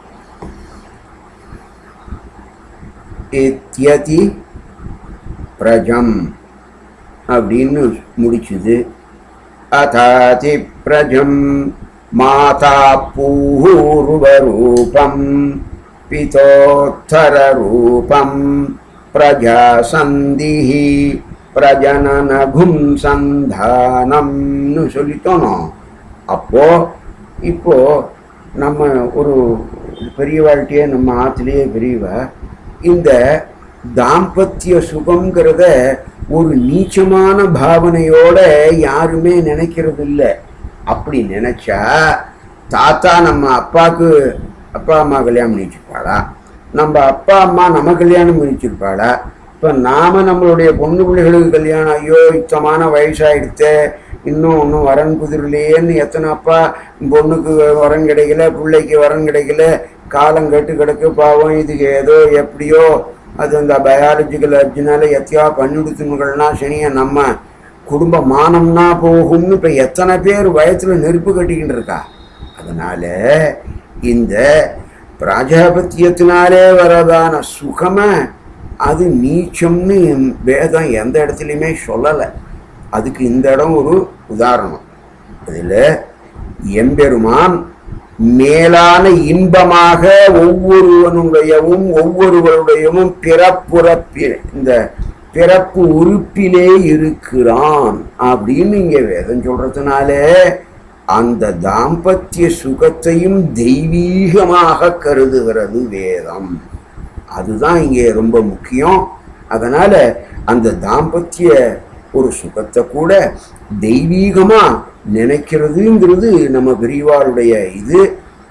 இத்யதி பிரஜம் அப்படின்னு முடிச்சுது. அதாதி பிரஜம் மாதா பூர்வரூபம் பிதோத்தர ரூபம் பிரஜாசந்திஹி பிரஜனனகும் சந்தானம்னு சொல்லிட்டோனோ. அப்போ இப்போ நம்ம ஒரு பெரியவாழ்க்கையே நம்ம ஆற்றுலேயே பெரியவா இந்த தாம்பத்திய சுகங்கிறத ஒரு நீச்சமான பாவனையோட யாருமே நினைக்கிறது இல்லை. அப்படி நினைச்சா தாத்தா நம்ம அப்பாவுக்கு அப்பா அம்மா கல்யாணம் பண்ணிச்சிருப்பாளா, நம்ம அப்பா அம்மா நம்ம கல்யாணம் பண்ணிச்சிருப்பாளா? இப்போ நாம் நம்மளுடைய பொண்ணு பிள்ளைகளுக்கு கல்யாணம், ஐயோ இத்தமான வயசாகிடுத்து, இன்னும் ஒன்றும் வரன் குதிரலையேன்னு எத்தனை அப்பா பொண்ணுக்கு வரன் கிடைக்கல, பிள்ளைக்கு வரன் கிடைக்கல, காலம் கெட்டு கிடக்கு, பாவம் இதுக்கு ஏதோ எப்படியோ அது அந்த பயாலஜிக்கல் அர்ஜினால எத்தையா பண்ணிடுத்துங்கள்னா சனியை நம்ம குடும்ப மானம்னா போகும்னு இப்போ எத்தனை பேர் வயத்தில் நெருப்பு கட்டிக்கிட்டு இருக்கா. அதனால் இந்த பிராஜாபத்தியத்தினாலே வரதான சுகமை அது நீச்சம்னு வேதம் எந்த இடத்துலையுமே சொல்லலை. அதுக்கு இந்த இடம் ஒரு உதாரணம். அதில் எம்பெருமான் மேலான இன்பமாக ஒவ்வொருவனுடையவும் ஒவ்வொருவருடையவும் பிறப்புறப்பி இந்த பிறப்பு உறுப்பிலே இருக்கிறான் அப்படின்னு இங்கே வேதம் சொல்றதுனால அந்த தாம்பத்திய சுகத்தையும் தெய்வீகமாக கருதுகிறது வேதம். அதுதான் இங்கே ரொம்ப முக்கியம். அதனால அந்த தாம்பத்திய ஒரு சுகத்தை கூட தெய்வீகமா நினைக்கிறதுங்கிறது நம்ம பெரியவாளுடைய இது.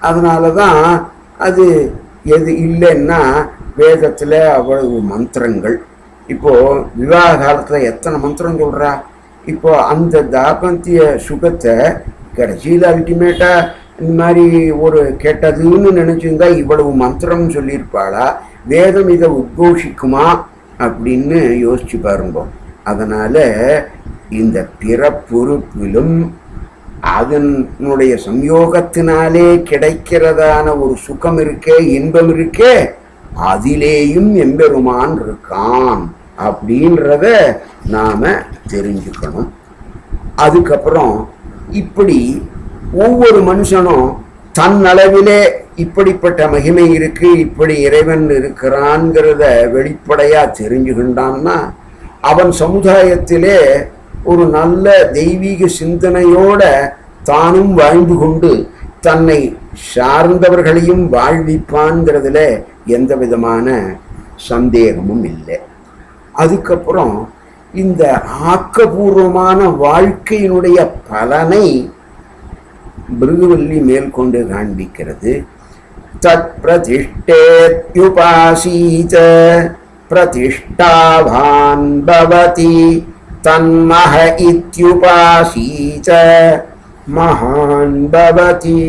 அதனால தான் அது எது இல்லைன்னா வேதத்தில் அவ்வளவு மந்திரங்கள். இப்போது விவாக காலத்தில் எத்தனை மந்திரம் சொல்கிறா. இப்போ அந்த தாபந்திய சுகத்தை கடைசியில் அல்டிமேட்டாக இந்த மாதிரி ஒரு கெட்டதுன்னு நினச்சிருந்தா இவ்வளவு மந்திரம் சொல்லியிருப்பாளா? வேதம் இதை உத்கோஷிக்குமா அப்படின்னு யோசிச்சு பாருங்க. அதனால் இந்த பிறப்புறுப்பிலும் அதனுடைய சம்யோகத்தினாலே கிடைக்கிறதான ஒரு சுகம் இருக்கே, இன்பம் இருக்கே, அதிலேயும் எம்பெருமான் இருக்கான் அப்படின்றத நாம் தெரிஞ்சுக்கணும். அதுக்கப்புறம் இப்படி ஒவ்வொரு மனுஷனும் தன் அளவிலே இப்படிப்பட்ட மகிமை இருக்கு, இப்படி இறைவன் இருக்கிறான்ங்கிறத வெளிப்படையாக தெரிஞ்சுக்கின்றான்னா அவன் சமுதாயத்திலே ஒரு நல்ல தெய்வீக சிந்தனையோட தானும் வாழ்ந்து கொண்டு தன்னை சார்ந்தவர்களையும் வாழ்விப்பான்ங்கிறதுல எந்த விதமான சந்தேகமும் இல்லை. அதுக்கப்புறம் இந்த ஆக்கபூர்வமான வாழ்க்கையினுடைய பலனை பிருகுவல்லி மேற்கொண்டு காண்பிக்கிறது. தத் பிரதிஷ்டேத்யுபாசீத பிரதிஷ்டாவான் பவதி தன்மஹ இத்யுபாசீத மகான் பவதி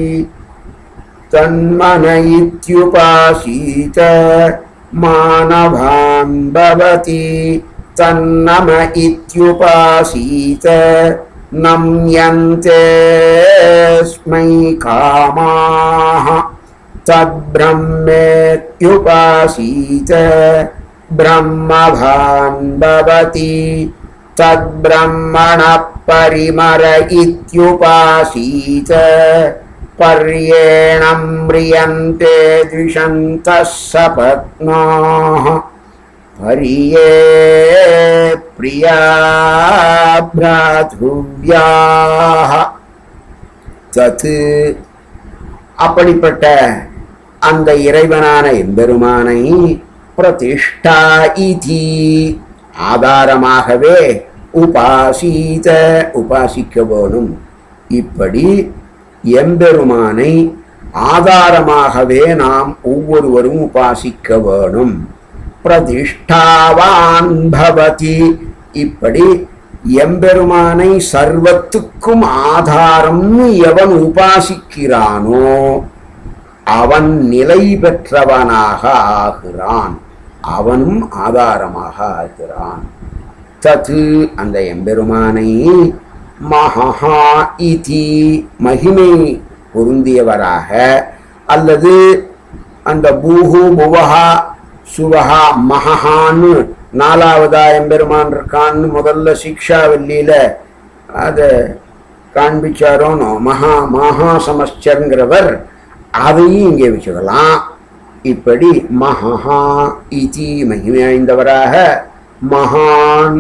தன்மன இத்யுபாசீத மானவான் பவதி தன்னம இத்யுபாசீத நம்யந்தே ஸ்மை காமாஹ தத்ப்ரஹ்மேத்யுபாசீத பிரம்மவான் பவதி தத்ப்ரஹ்மண பரிமர இத்யுபாசீத பர்யேணம் ம்ரியந்தே த்விஷந்தः சபத்னாः பரியே பிரியா பிராதுவ்யாः. தத்து அப்படிப்பட்ட அந்த இறைவனான எம்பெருமானை பிரதிஷ்டா இதி ஆதாரமாகவே உபாசீத உபாசிக்க வேணும். இப்படி எம்பெருமானை ஆதாரமாகவே நாம் ஒவ்வொருவரும் உபாசிக்க வேணும். பிரதிஷ்டாவான் பவதி இப்படி எம்பெருமானை சர்வத்துக்கும் ஆதாரம் எவன் உபாசிக்கிறானோ அவன் நிலை பெற்றவனாக ஆகிறான், அவனும் ஆதாரமாக ஆகிறான். தது அந்த எம்பெருமானை மகா இதி மகிமை பொருந்தியவராக அல்லது அந்த பூஹு புவஹா சுவஹா மகான்னு நாலாவதா எம்பெருமான் இருக்கான்னு முதல்ல சிக்ஷாவல்லியில் அதை காண்பிச்சாரோனோ மகா மகா சமஸ்டருங்கிறவர் அதையும் இங்கே வச்சுக்கலாம். இப்படி மகா இதி மகிமை வாய்ந்தவராக மகான்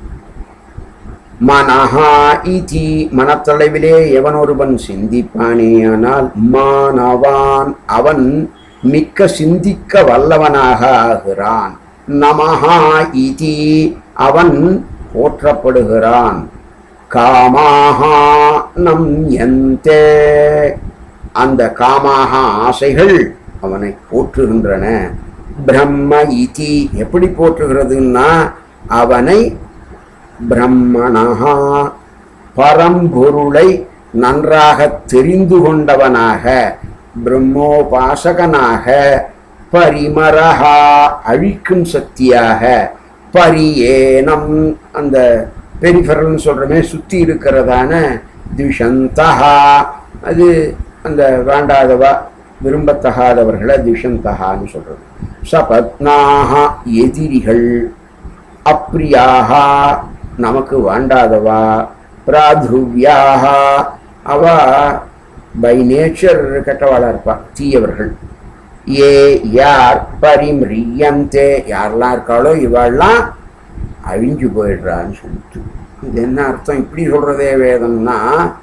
மனஹா இதி மனத்தளவிலே எவன் ஒருவன் சிந்திப்பானேயானால் மானவான் அவன் மிக்க சிந்திக்க வல்லவனாக ஆகிறான். நமஹா இதி அவன் போற்றப்படுகிறான். காமாஹா நம் யந்தே அந்த காமாஹா ஆசைகள் அவனை போற்றுகின்றன. பிரம்ம இதி எப்படி போற்றுகிறதுன்னா அவனை பிரம்மணஹா பரம்பொருளை நன்றாக தெரிந்து கொண்டவனாக பிரம்மோபாசகனாக பரிமரஹா அழிக்கும் சக்தியாக பரியேனம் அந்த பெரிஃபரல்னு சொல்கிறமே சுற்றி இருக்கிறதான திஷந்தஹா அது அந்த வேண்டாதவா விரும்பத்தகாதவர்களை திஷந்தஹான்னு சொல்கிறது. சபத்னாஹா எதிரிகள் அப்ரியாஹா நமக்கு வேண்டாதவா பிராதுவ்யாஹா அவ பை நேச்சர் கெட்டவாளாக இருப்பா தீயவர்கள். ஏ யார் பரிம்ரியந்தே யாரெல்லாம் இருக்காளோ இவாள்லாம் அழிஞ்சு போயிடுறான்னு சொல்லிட்டு இது என்ன அர்த்தம் இப்படி சொல்கிறதே வேதம்னா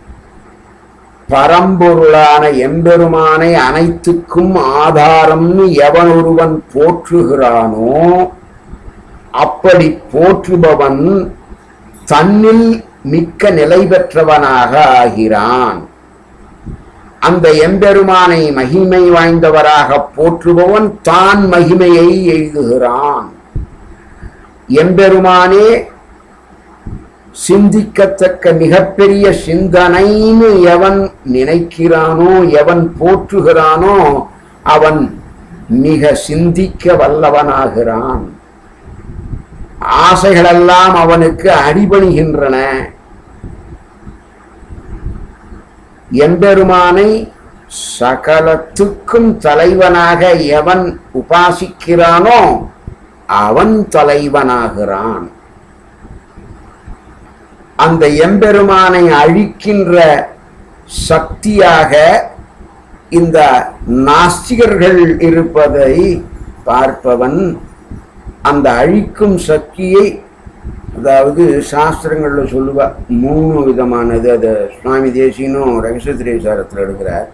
பரம்பொருளான எம்பெருமானை அனைத்துக்கும் ஆதாரம்னு எவன் ஒருவன் போற்றுகிறானோ அப்படி போற்றுபவன் தன்னில் மிக்க நிலை பெற்றவனாக ஆகிறான். அந்த எம்பெருமானை மகிமை வாய்ந்தவராக போற்றுபவன் தான் மகிமையை எழுதுகிறான். எம்பெருமானே சிந்திக்கத்தக்க மிகப்பெரிய சிந்தனைன்னு எவன் நினைக்கிறானோ, எவன் போற்றுகிறானோ, அவன் மிக சிந்திக்க வல்லவனாகிறான். ஆசைகளெல்லாம் அவனுக்கு அடிபணிகின்றன. எம்பெருமானை சகலத்துக்கும் தலைவனாக எவன் உபாசிக்கிறானோ அவன் தலைவனாகிறான். அந்த எம்பெருமானை அழிக்கின்ற சக்தியாக இந்த நாஸ்திகர்கள் இருப்பதை பார்ப்பவன் அந்த அழிக்கும் சக்தியை, அதாவது சாஸ்திரங்கள்ல சொல்லுவா மூணு விதமானது. அது சுவாமி தேசிகனும் ரகசியத்திரேசாரத்தில் எடுக்கிறார்.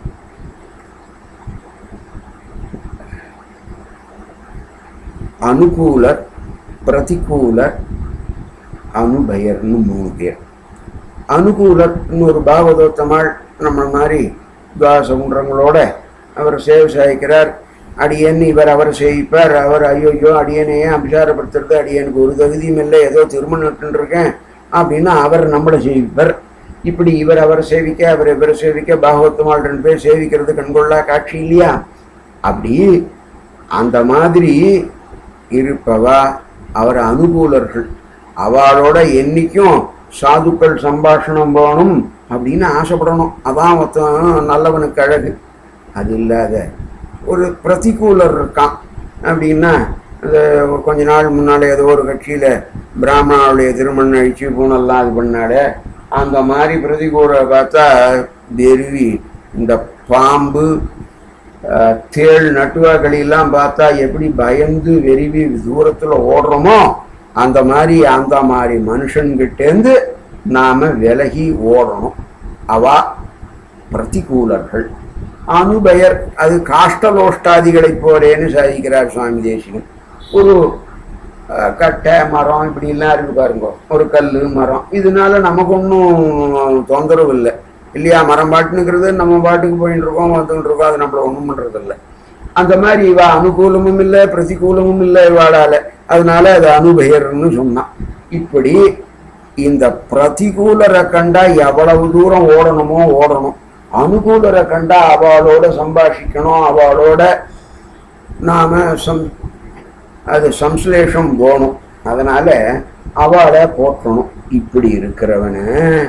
அனுகூலர், பிரதிகூலர், அனுபயர்னு மூணு பேர். அனுகூலர்னு ஒரு பாகவதோத்தமாள் நம்ம மாதிரி துவாசகுன்றங்களோட அவர் சேவை சாய்க்கிறார். அடியன் இவர் அவர் சேவிப்பார். அவர் ஐயோயோ அடியனையே அபிசாரப்படுத்துறது, அடியனுக்கு ஒரு தகுதியும் இல்லை, ஏதோ திருமணம் இருக்கேன் அப்படின்னா அவர் நம்மளை சேவிப்பார். இப்படி இவர் அவர் சேவிக்க, அவர் இவர் சேவிக்க, பாகவத்தமாள் ரெண்டு பேர் சேவிக்கிறது கண்கொள்ளா காட்சி இல்லையா? அப்படி அந்த மாதிரி இருப்பவா அவர் அனுகூலர்கள். அவளோட என்னைக்கும் சாதுக்கள் சம்பாஷணம் போகணும் அப்படின்னு ஆசைப்படணும். அதான் மொத்தம் நல்லவனுக்கு அழகு. அது இல்லாத ஒரு பிரதிகூலர் இருக்கான். அப்படின்னா அது கொஞ்ச நாள் முன்னாலே ஏதோ ஒரு கட்சியில் பிராமணாவுடைய திருமணம் அழிச்சு பூனெல்லாம் இது பண்ணாட, அந்த மாதிரி பிரதிகூலரை பார்த்தா வெறுவி இந்த பாம்பு தேள் நட்டுவாக்களெல்லாம் பார்த்தா எப்படி பயந்து வெறுவி தூரத்தில் ஓடுறோமோ அந்த மாதிரி அந்த மாதிரி மனுஷன்கிட்டேருந்து நாம் விலகி ஓடணும். அவா பிரதிகூலர்கள். அனுபயர் அது காஷ்டலோஷ்டாதிகளை போறேன்னு சாதிக்கிறார் சுவாமி தேசிகன். ஒரு கட்டை மரம் இப்படிலாம் இருக்கு பாருங்க, ஒரு கல் மரம், இதனால நமக்கு ஒன்றும் தொந்தரவு இல்லை இல்லையா? மரம் பாட்டுனுங்கிறது நம்ம பாட்டுக்கு போயிட்டு இருக்கோம் வந்துட்டு இருக்கோம், அது நம்மள ஒன்றும் பண்ணுறதில்லை. அந்த மாதிரி இவா அனுகூலமும் இல்லை பிரதிகூலமும் இல்லை இவாளால, அதனால அது அனுபயர்னு சொன்னான். இப்படி இந்த பிரதிகூலரை கண்டா எவ்வளவு தூரம் ஓடணுமோ ஓடணும், அனுகூலரை கண்டா அவளோட சம்பாஷிக்கணும், அவளோட நாம சம் அது சம்ஸ்லேஷம் போகணும். அதனால அவளை போற்றணும். இப்படி இருக்கிறவனை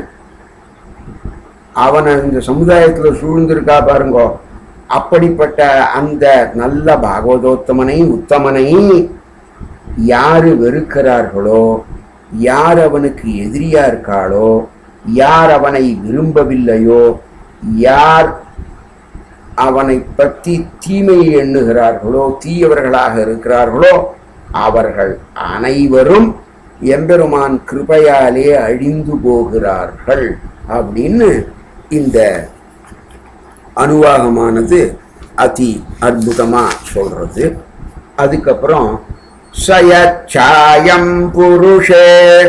அவனை இந்த சமுதாயத்தில் சூழ்ந்திருக்கா பாருங்கோ. அப்படிப்பட்ட அந்த நல்ல பாகவதோத்தமனை உத்தமனை யாரு வெறுக்கிறார்களோ, யார் அவனுக்கு எதிரியா இருக்காளோ, யார் அவனை விரும்பவில்லையோ, யார் அவனை பற்றி தீமை எண்ணுகிறார்களோ, தீயவர்களாக இருக்கிறார்களோ, அவர்கள் அனைவரும் எம்பெருமான் கிருபையாலே அழிந்து போகிறார்கள் அப்படின்னு இந்த அனுவாகமானது அதி அற்புதமா சொல்றது. அதுக்கப்புறம் சயச்சாயம் புருஷே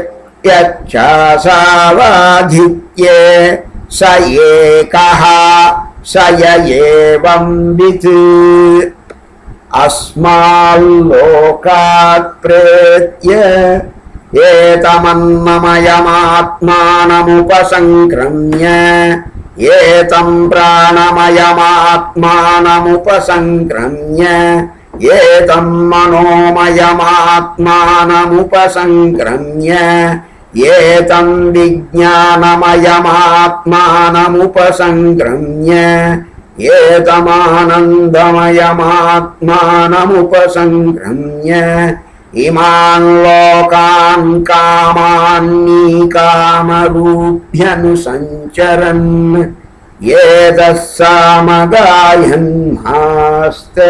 யச்சாசாவாதித்யே ச ஏகஹ சய ஏவம் வித் அஸ்மால்லோகாத் ப்ரேத்ய ஏதமன்னமயமாத்மானமுபசங்கிரம்ய ஏதம் பிராணமயமாத்மானமுபசங்கிரம்ய ஏதம் மனோமயமாத்மானமுபசங்கிரம்ய ஏதம் விஜ்ஞானமயமாத்மானமுபசங்கிரம்ய ஏதமானந்தமயமாத்மானமுபசங்கிரம்ய இமான் லோகான் காமான்னீகாமரூப்யனுசஞ்சரன் ஏதஸ்ஸாமகாயன் ஆஸ்தே.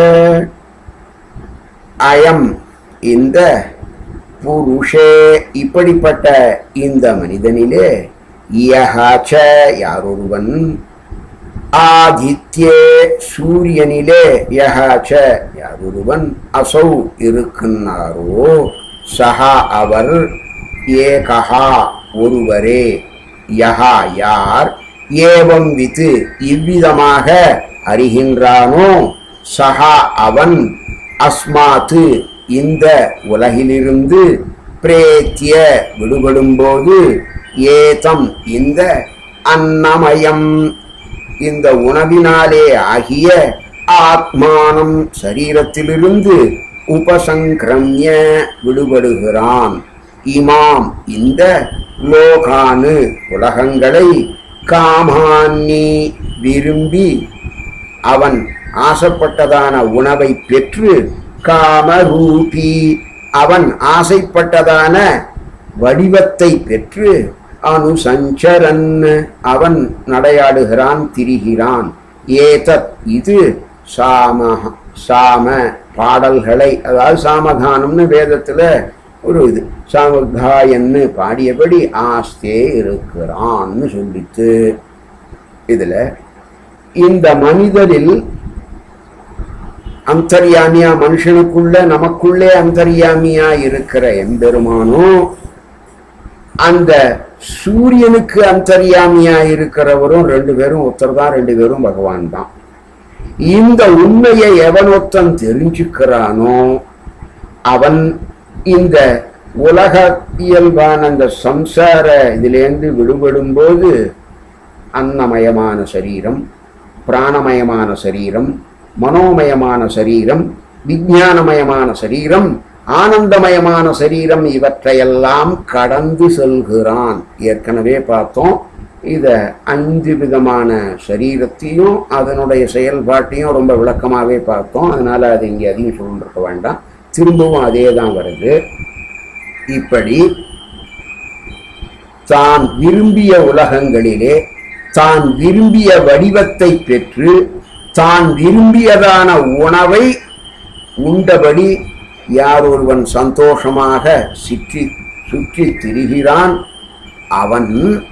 அயம் இந்த புருஷே இப்படிப்பட்ட இந்த மனிதனிலே யஹாச்ச யாரொருவன் ஆதித்யே சூரியனிலே யஹாச்ச யாரொருவன் அசௌ இருக்கின்றாரோ சஹா அவர் ஏகஹா ஒருவரே யஹா யார் ஏவம் வித்து இவ்விதமாக அறிகின்றானோ சஹா அவன் அஸ்மாத்து இந்த உலகிலிருந்து பிரேத்திய விடுபடும்போது ஏதம் இந்த அன்னமயம் இந்த உணவினாலே ஆகிய ஆத்மானம் சரீரத்திலிருந்து உபசங்கிரமிய விடுபடுகிறான். இமாம் இந்த லோகானு உலகங்களை காமான்னி விரும்பி அவன் ஆசைப்பட்டதான உணவை பெற்று காமரூபி அவன் ஆசைப்பட்டதான வடிவத்தை பெற்று அனுசஞ்சரன் அவன் நடையாடுகிறான், திரிகிறான். ஏதத் இது சாம சாம பாடல்களை, அதாவது சாமகானம்னு வேதத்துல ஒரு இது சாமகாயன்னு பாடியபடி ஆஸ்தே இருக்கிறான்னு சொல்லிட்டு இதுல இந்த மனிதரில் அந்தர்யாமியா மனுஷனுக்குள்ள நமக்குள்ளே அந்தர்யாமியா இருக்கிற எம்பெருமானும் அந்த சூரியனுக்கு அந்தர்யாமியா இருக்கிறவரும் ரெண்டு பேரும் ஒருத்தர் தான், ரெண்டு பேரும் பகவான் தான். இந்த உண்மையை எவன் ஒருத்தன் தெரிஞ்சுக்கிறானோ அவன் இந்த உலக இயல்பான அந்த சம்சார இதிலேருந்து விடுபடும் போது அன்னமயமான சரீரம், பிராணமயமான சரீரம், மனோமயமான சரீரம், விஞ்ஞானமயமான சரீரம், ஆனந்தமயமான சரீரம் இவற்றையெல்லாம் கடந்து செல்கிறான். ஏற்கனவே பார்த்தோம் இத அஞ்சு விதமான சரீரத்தையும் அதனுடைய செயல்பாட்டையும் ரொம்ப விளக்கமாகவே பார்த்தோம். அதனால அது இங்கே அதிகம் சொல்லிருக்க வேண்டாம், திரும்பவும் அதே தான் வருது. இப்படி தான் விரும்பிய உலகங்களிலே தான் விரும்பிய வடிவத்தை பெற்று தான் விரும்பியதான உணவை உண்டபடி யார் ஒருவன் சந்தோஷமாக சுற்றி சுற்றி திரிகிறான் அவன்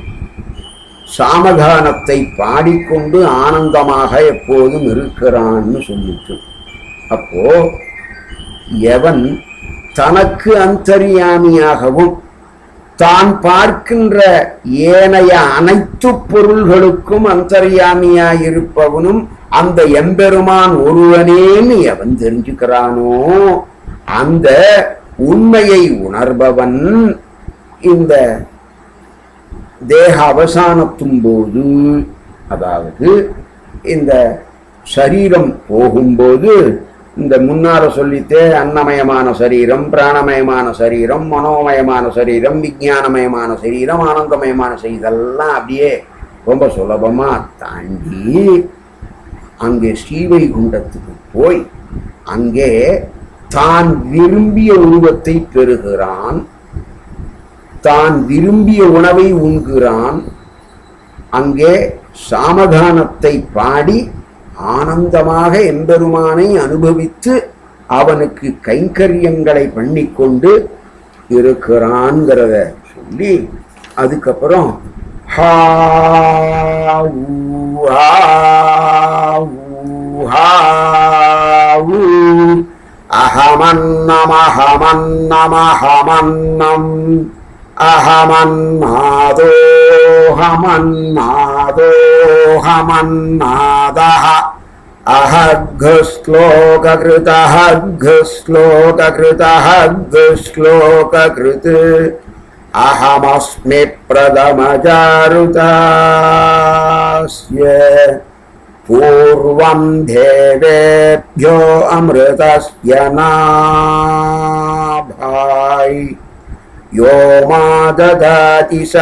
சாமகானத்தை பாடிக்கொண்டு ஆனந்தமாக எப்போதும் இருக்கிறான்னு சொல்லிட்டு, அப்போ எவன் தனக்கு அந்தர்யாமியாகவும் தான் பார்க்கின்ற ஏனைய அனைத்து பொருள்களுக்கும் அந்தர்யாமியாயிருப்பவனும் அந்த எம்பெருமான் ஒருவனேன்னு எவன் தெரிஞ்சுக்கிறானோ அந்த உண்மையை உணர்பவன் இந்த தேக அவசானத்தும் போது, அதாவது இந்த சரீரம் போகும்போது, இந்த முன்னார சொல்லித்தே அன்னமயமான சரீரம், பிராணமயமான சரீரம், மனோமயமான சரீரம், விஞ்ஞானமயமான சரீரம், ஆனந்தமயமான சரீரம், இதெல்லாம் அப்படியே ரொம்ப சுலபமா தாண்டி அங்கே ஸ்ரீவைகுண்டத்துக்கு போய் அங்கே தான் விரும்பிய உருவத்தை பெறுகிறான், தான் விரும்பிய உணவை உண்கிறான், அங்கே சாமகானத்தை பாடி ஆனந்தமாக எம்பெருமானை அனுபவித்து அவனுக்கு கைங்கரியங்களை பண்ணிக்கொண்டு இருக்கிறான்ங்கிறத சொல்லி அதுக்கப்புறம் அஹமன்னமஹமன்னமஹமன்னம் அஹமன்னாதோஹமன்னாதோஹமன்னாதஹ அஹக்ஸ்லோககிருதஹக்ஸ்லோககிருதஹக்ஸ்லோககிருத் அஹமஸ்மி பிரதமஜாருதாஸ்ய பூர்வம் தேவேभ्यो அம்ருதஸ்ய நாபாய் யோ மா ததாதி ச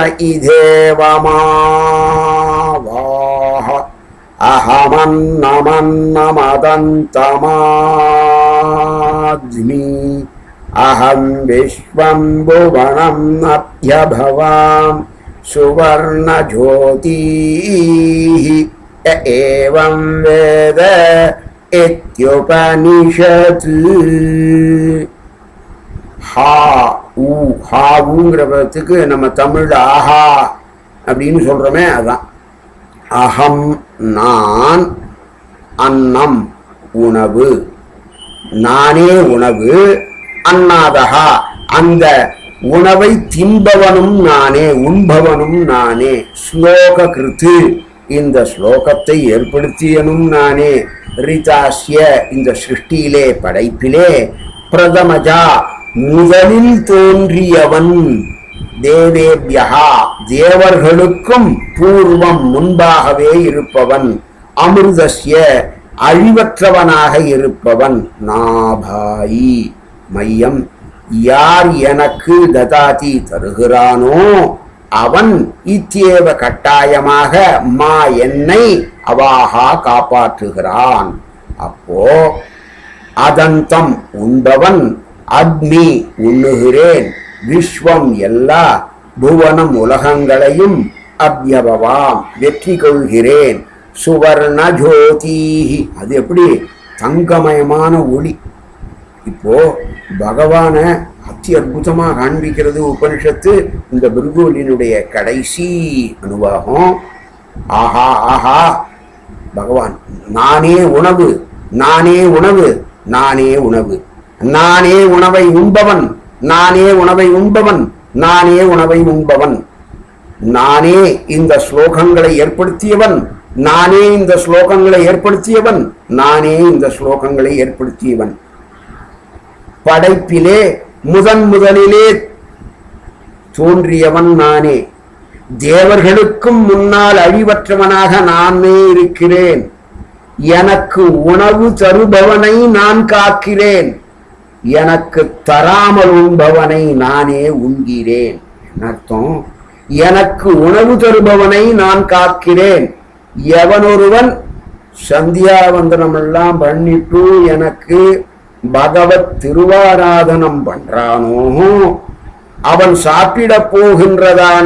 இதேவமாவாஹ அஹமன்னமன்னமதந்தமாத்மி அஹம் விஸ்வம் புவனம் அப்யபவாம் சுவர்ணஜோதிः ஏவம் வேத இத்யுபனிஷத். ஹா ஊ ஹாவுங்கிற பதத்துக்கு நம்ம தமிழ் ஆஹா அப்படின்னு சொல்றோமே அதான். அகம் நான், அன்னம் உணவு, நானே உணவு, அன்னாதகா அந்த உணவை தின்பவனும் நானே, உண்பவனும் நானே. ஸ்லோக கிருத்து, இந்த ஸ்லோகத்தை ஏற்படுத்தியனும் நானே. ரிதாஸ்ய, இந்த சிருஷ்டியிலே படைப்பிலே. பிரதமஜா, முதலில் தோன்றியவன். தேவேபியா, தேவர்களுக்கும் பூர்வம் முன்பாகவே இருப்பவன். அமிர்தஸ்ய, அழிவற்றவனாக இருப்பவன். நாபாயி, மையம், யார் எனக்கு ததாதி தருகிறானோ அவன் இத்தியேவ கட்டாயமாக மா என்னை அவாகா காப்பாற்றுகிறான். அப்போ அதந்தம் உண்பவன், அக்னி உண்ணுகிறேன், விஸ்வம் எல்லா புவனம் உலகங்களையும் அப்யபவாம் வெற்றி கொள்கிறேன். சுவர்ண ஜோதிஹி, அது எப்படி தங்கமயமான ஒளி. இப்போ பகவான அத்தி அற்புதமா காண்பிக்கிறது உபனிஷத்து. இந்த பிருகுலினுடைய கடைசி அனுபவம். ஆஹா ஆஹா, பகவான் நானே உணவு, நானே உணவு, நானே உணவு, நானே உணவை உண்பவன், நானே உணவை உண்பவன், நானே உணவை உண்பவன், நானே இந்த ஸ்லோகங்களை ஏற்படுத்தியவன், நானே இந்த ஸ்லோகங்களை ஏற்படுத்தியவன், நானே இந்த ஸ்லோகங்களை ஏற்படுத்தியவன். படைப்பிலே முதன் முதலிலே தோன்றியவன் நானே. தேவர்களுக்கும் முன்னால் அழிவற்றவனாக நானே இருக்கிறேன். எனக்கு உணவு தருபவனை நான் காக்கிறேன், எனக்கு தராமல் உண்பவனை நானே உண்கிறேன். அர்த்தம், எனக்கு உணவு தருபவனை நான் காக்கிறேன். எவனொருவன் சந்தியாவந்தனம் எல்லாம் பண்ணிட்டு எனக்கு பகவத் திருவாராதனம் பண்றானோ, அவன் சாப்பிட போகின்றதான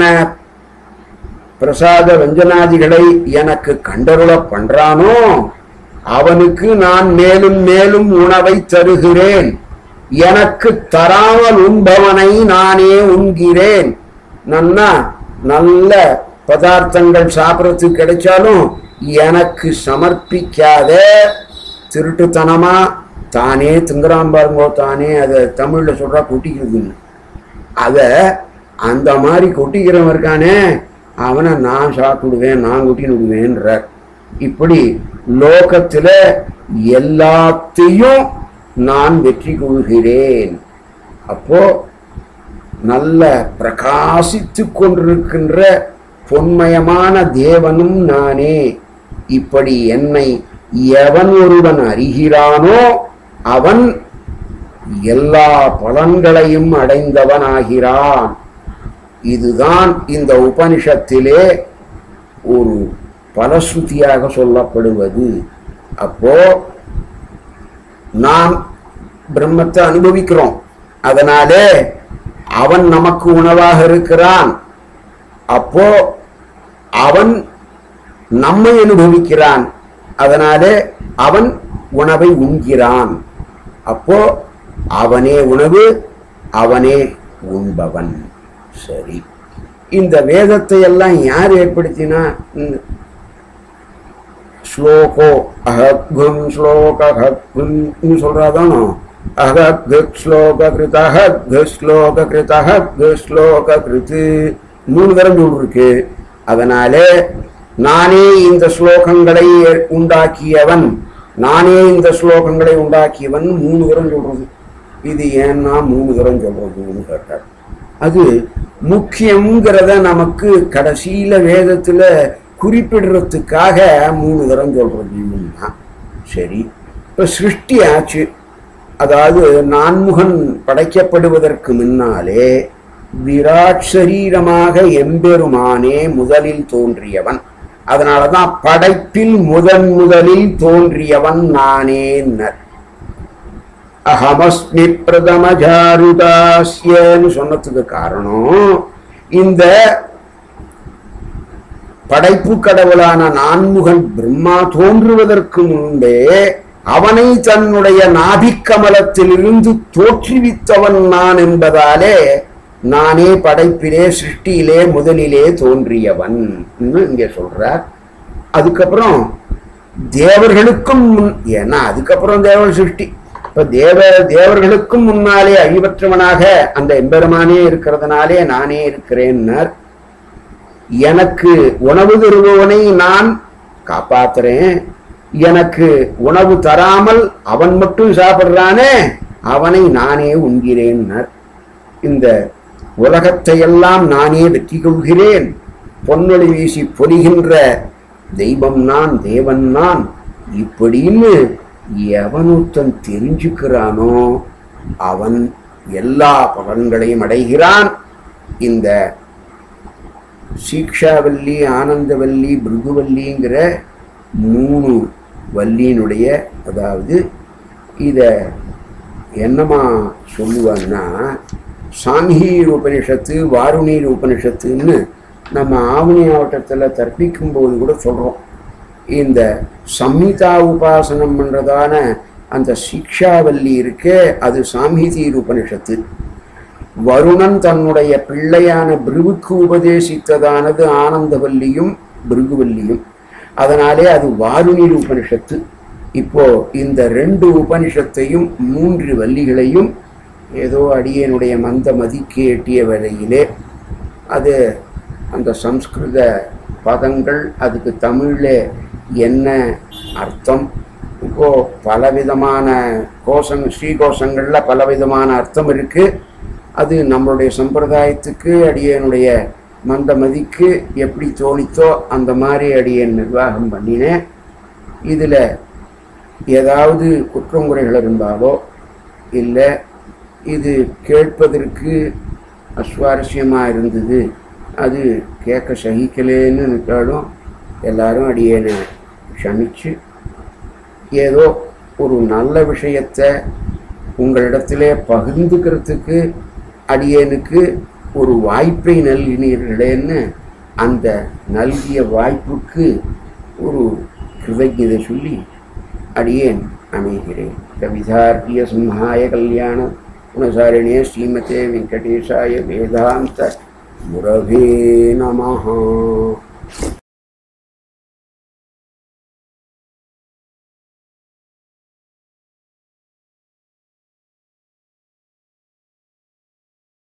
பிரசாத வஞ்சனாதிகளை எனக்கு கண்டருள பண்றானோ அவனுக்கு நான் மேலும் மேலும் உணவை தருகிறேன். எனக்கு தராமல் உண்பவனை நானே உண்கிறேன். நன்னா நல்ல பதார்த்தங்கள் சாப்பிடறதுக்கு கிடைச்சாலும் எனக்கு சமர்ப்பிக்காத திருட்டுத்தனமா தானே திங்குறான் பாருங்கோ. தானே அதை தமிழ்ல சொல்றா கொட்டிக்கிறதுன்னு. அத அந்த மாதிரி கொட்டிக்கிறவன் இருக்கானே அவனை நான் சாப்பிடுவேன், நான் கொட்டின்னு விடுவேன்றார். இப்படி லோகத்துல எல்லாத்தையும் நான் வெற்றி கொள்கிறேன். அப்போ நல்ல பிரகாசித்து கொண்டிருக்கின்ற பொன்மயமான தேவனும் நானே. இப்படி என்னை எவன் ஒருவன் அறிகிறானோ அவன் எல்லா பலன்களையும் அடைந்தவனாகிறான். இதுதான் இந்த உபனிஷத்திலே ஒரு பலஸ்ருதியாக சொல்லப்படுவது. அப்போ நாம் பிரம்மத்தை அனுபவிக்கிறோம், அதனாலே அவன் நமக்கு உணவாக இருக்கிறான். அப்போ அவன் நம்மை அனுபவிக்கிறான், அதனாலே அவன் உணவை உண்கிறான். அப்போ அவனே உணவு, அவனே உண்பவன். சரி, இந்த வேதத்தை எல்லாம் யார் ஏற்படுத்தினா? ஸ்லோகோ அஹக்கும் ஸ்லோக ஹக்கும் சொல்றாதானோ. அஹக் ஸ்லோக கிருத ஹக் ஸ்லோக கிருத ஹக் ஸ்லோக கிருத்து மூணு தரம் சொல்லிருக்கு. அதனாலே நானே இந்த ஸ்லோகங்களை உண்டாக்கியவன், நானே இந்த ஸ்லோகங்களை உண்டாக்கியவன் மூணு தரம் சொல்றது. இது ஏன்னா மூணு தரம் சொல்றதுன்னு கேட்டார். அது முக்கியங்கிறத நமக்கு கடைசியில வேதத்துல குறிப்பிடுறதுக்காக மூணு தரம் சொல்றதுன்னா சரி. இப்ப சிருஷ்டி ஆச்சு, அதாவது நான்முகன் படைக்கப்படுவதற்கு முன்னாலே விராட் சரீரமாக எம்பெருமானே முதலில் தோன்றியவன். அதனாலதான் படைப்பில் முதன் முதலில் தோன்றியவன் நானேன்னர். அஹமஸ்மி பிரதமஜாருதாஸ்யன்னு சொன்னதுக்கு காரணம், இந்த படைப்பு கடவுளான நான்முகன் பிரம்மா தோன்றுவதற்கு முன்பே அவனை தன்னுடைய நாபிக்கமலத்திலிருந்து தோற்றுவித்தவன் நான் என்பதாலே நானே படைப்பிலே சிருஷ்டியிலே முதலிலே தோன்றியவன் இங்கே சொல்றார். அதுக்கப்புறம் தேவர்களுக்கும் முன், ஏன்னா அதுக்கப்புறம் தேவர் சிருஷ்டி, இப்ப தேவ தேவர்களுக்கும் முன்னாலே அழிவற்றவனாக அந்த எம்பெருமானே இருக்கிறதுனாலே நானே இருக்கிறேன்னார். எனக்கு உணவு தருபவனை நான் காப்பாத்துறேன், எனக்கு உணவு தராமல் அவன் மட்டும் சாப்பிடுறானே அவனை நானே உண்கிறேன்னார். இந்த உலகத்தையெல்லாம் நானே வெற்றி கொள்கிறேன், பொன்னொழி வீசி பொலிகின்ற தெய்வம் நான், தேவன் நான், இப்படின்னு எவனொருத்தன் தெரிஞ்சுக்கிறானோ அவன் எல்லா பலன்களையும் அடைகிறான். இந்த சீக்ஷாவல்லி, ஆனந்தவல்லி, பிருகுவல்லிங்கிற மூணு வல்லியினுடைய, அதாவது இத என்னமா சொல்லுவான்னா சாங்கீர் உபனிஷத்து, வாருணீர் உபனிஷத்துன்னு நம்ம ஆவணி மாவட்டத்தில் தற்பிக்கும் போது கூட சொல்கிறோம். இந்த சம்ஹிதா உபாசனம் பண்ணுறதான அந்த சிக்ஷாவல்லி இருக்கே அது சாம்ஹிதீர் உபனிஷத்து. வருணன் தன்னுடைய பிள்ளையான பிருகுக்கு உபதேசித்ததானது ஆனந்தவல்லியும் பிருகுவல்லியும், அதனாலே அது வாருணீர் உபனிஷத்து. இப்போ இந்த ரெண்டு உபனிஷத்தையும் மூன்று வல்லிகளையும் ஏதோ அடியனுடைய மந்த மதிக்கு எட்டிய வேளையிலே அது அந்த சம்ஸ்கிருத பதங்கள், அதுக்கு தமிழில் என்ன அர்த்தம், இப்போ பலவிதமான கோஷங் ஸ்ரீகோஷங்களில் பலவிதமான அர்த்தம் இருக்குது. அது நம்மளுடைய சம்பிரதாயத்துக்கு அடியனுடைய மந்த மதிக்கு எப்படி தோணித்தோ அந்த மாதிரி அடியன் நிர்வாகம் பண்ணினேன். இதில் ஏதாவது குற்றங்குறைகள் இருந்தாலோ இல்லை இது கேட்பதற்கு அஸ்வாரஸ்யமாக இருந்தது, அது கேட்க சகிக்கலேன்னு நிற்காலும் எல்லாரும் அடியேனை க்ஷமிச்சு ஏதோ ஒரு நல்ல விஷயத்தை உங்களிடத்திலே பகிர்ந்துக்கிறதுக்கு அடியேனுக்கு ஒரு வாய்ப்பை நல்கினீர்களேன்னு அந்த நல்கிய வாய்ப்புக்கு ஒரு கிருதஜ்ஞதை சொல்லி அடியேன் அமைகிறேன். கவிதார்க்கிய சிம்ஹாய கல்யாண குணசாரிணே ஸ்ரீமதே வெங்கடேஷாய வேதாந்த முரவே நமஹ.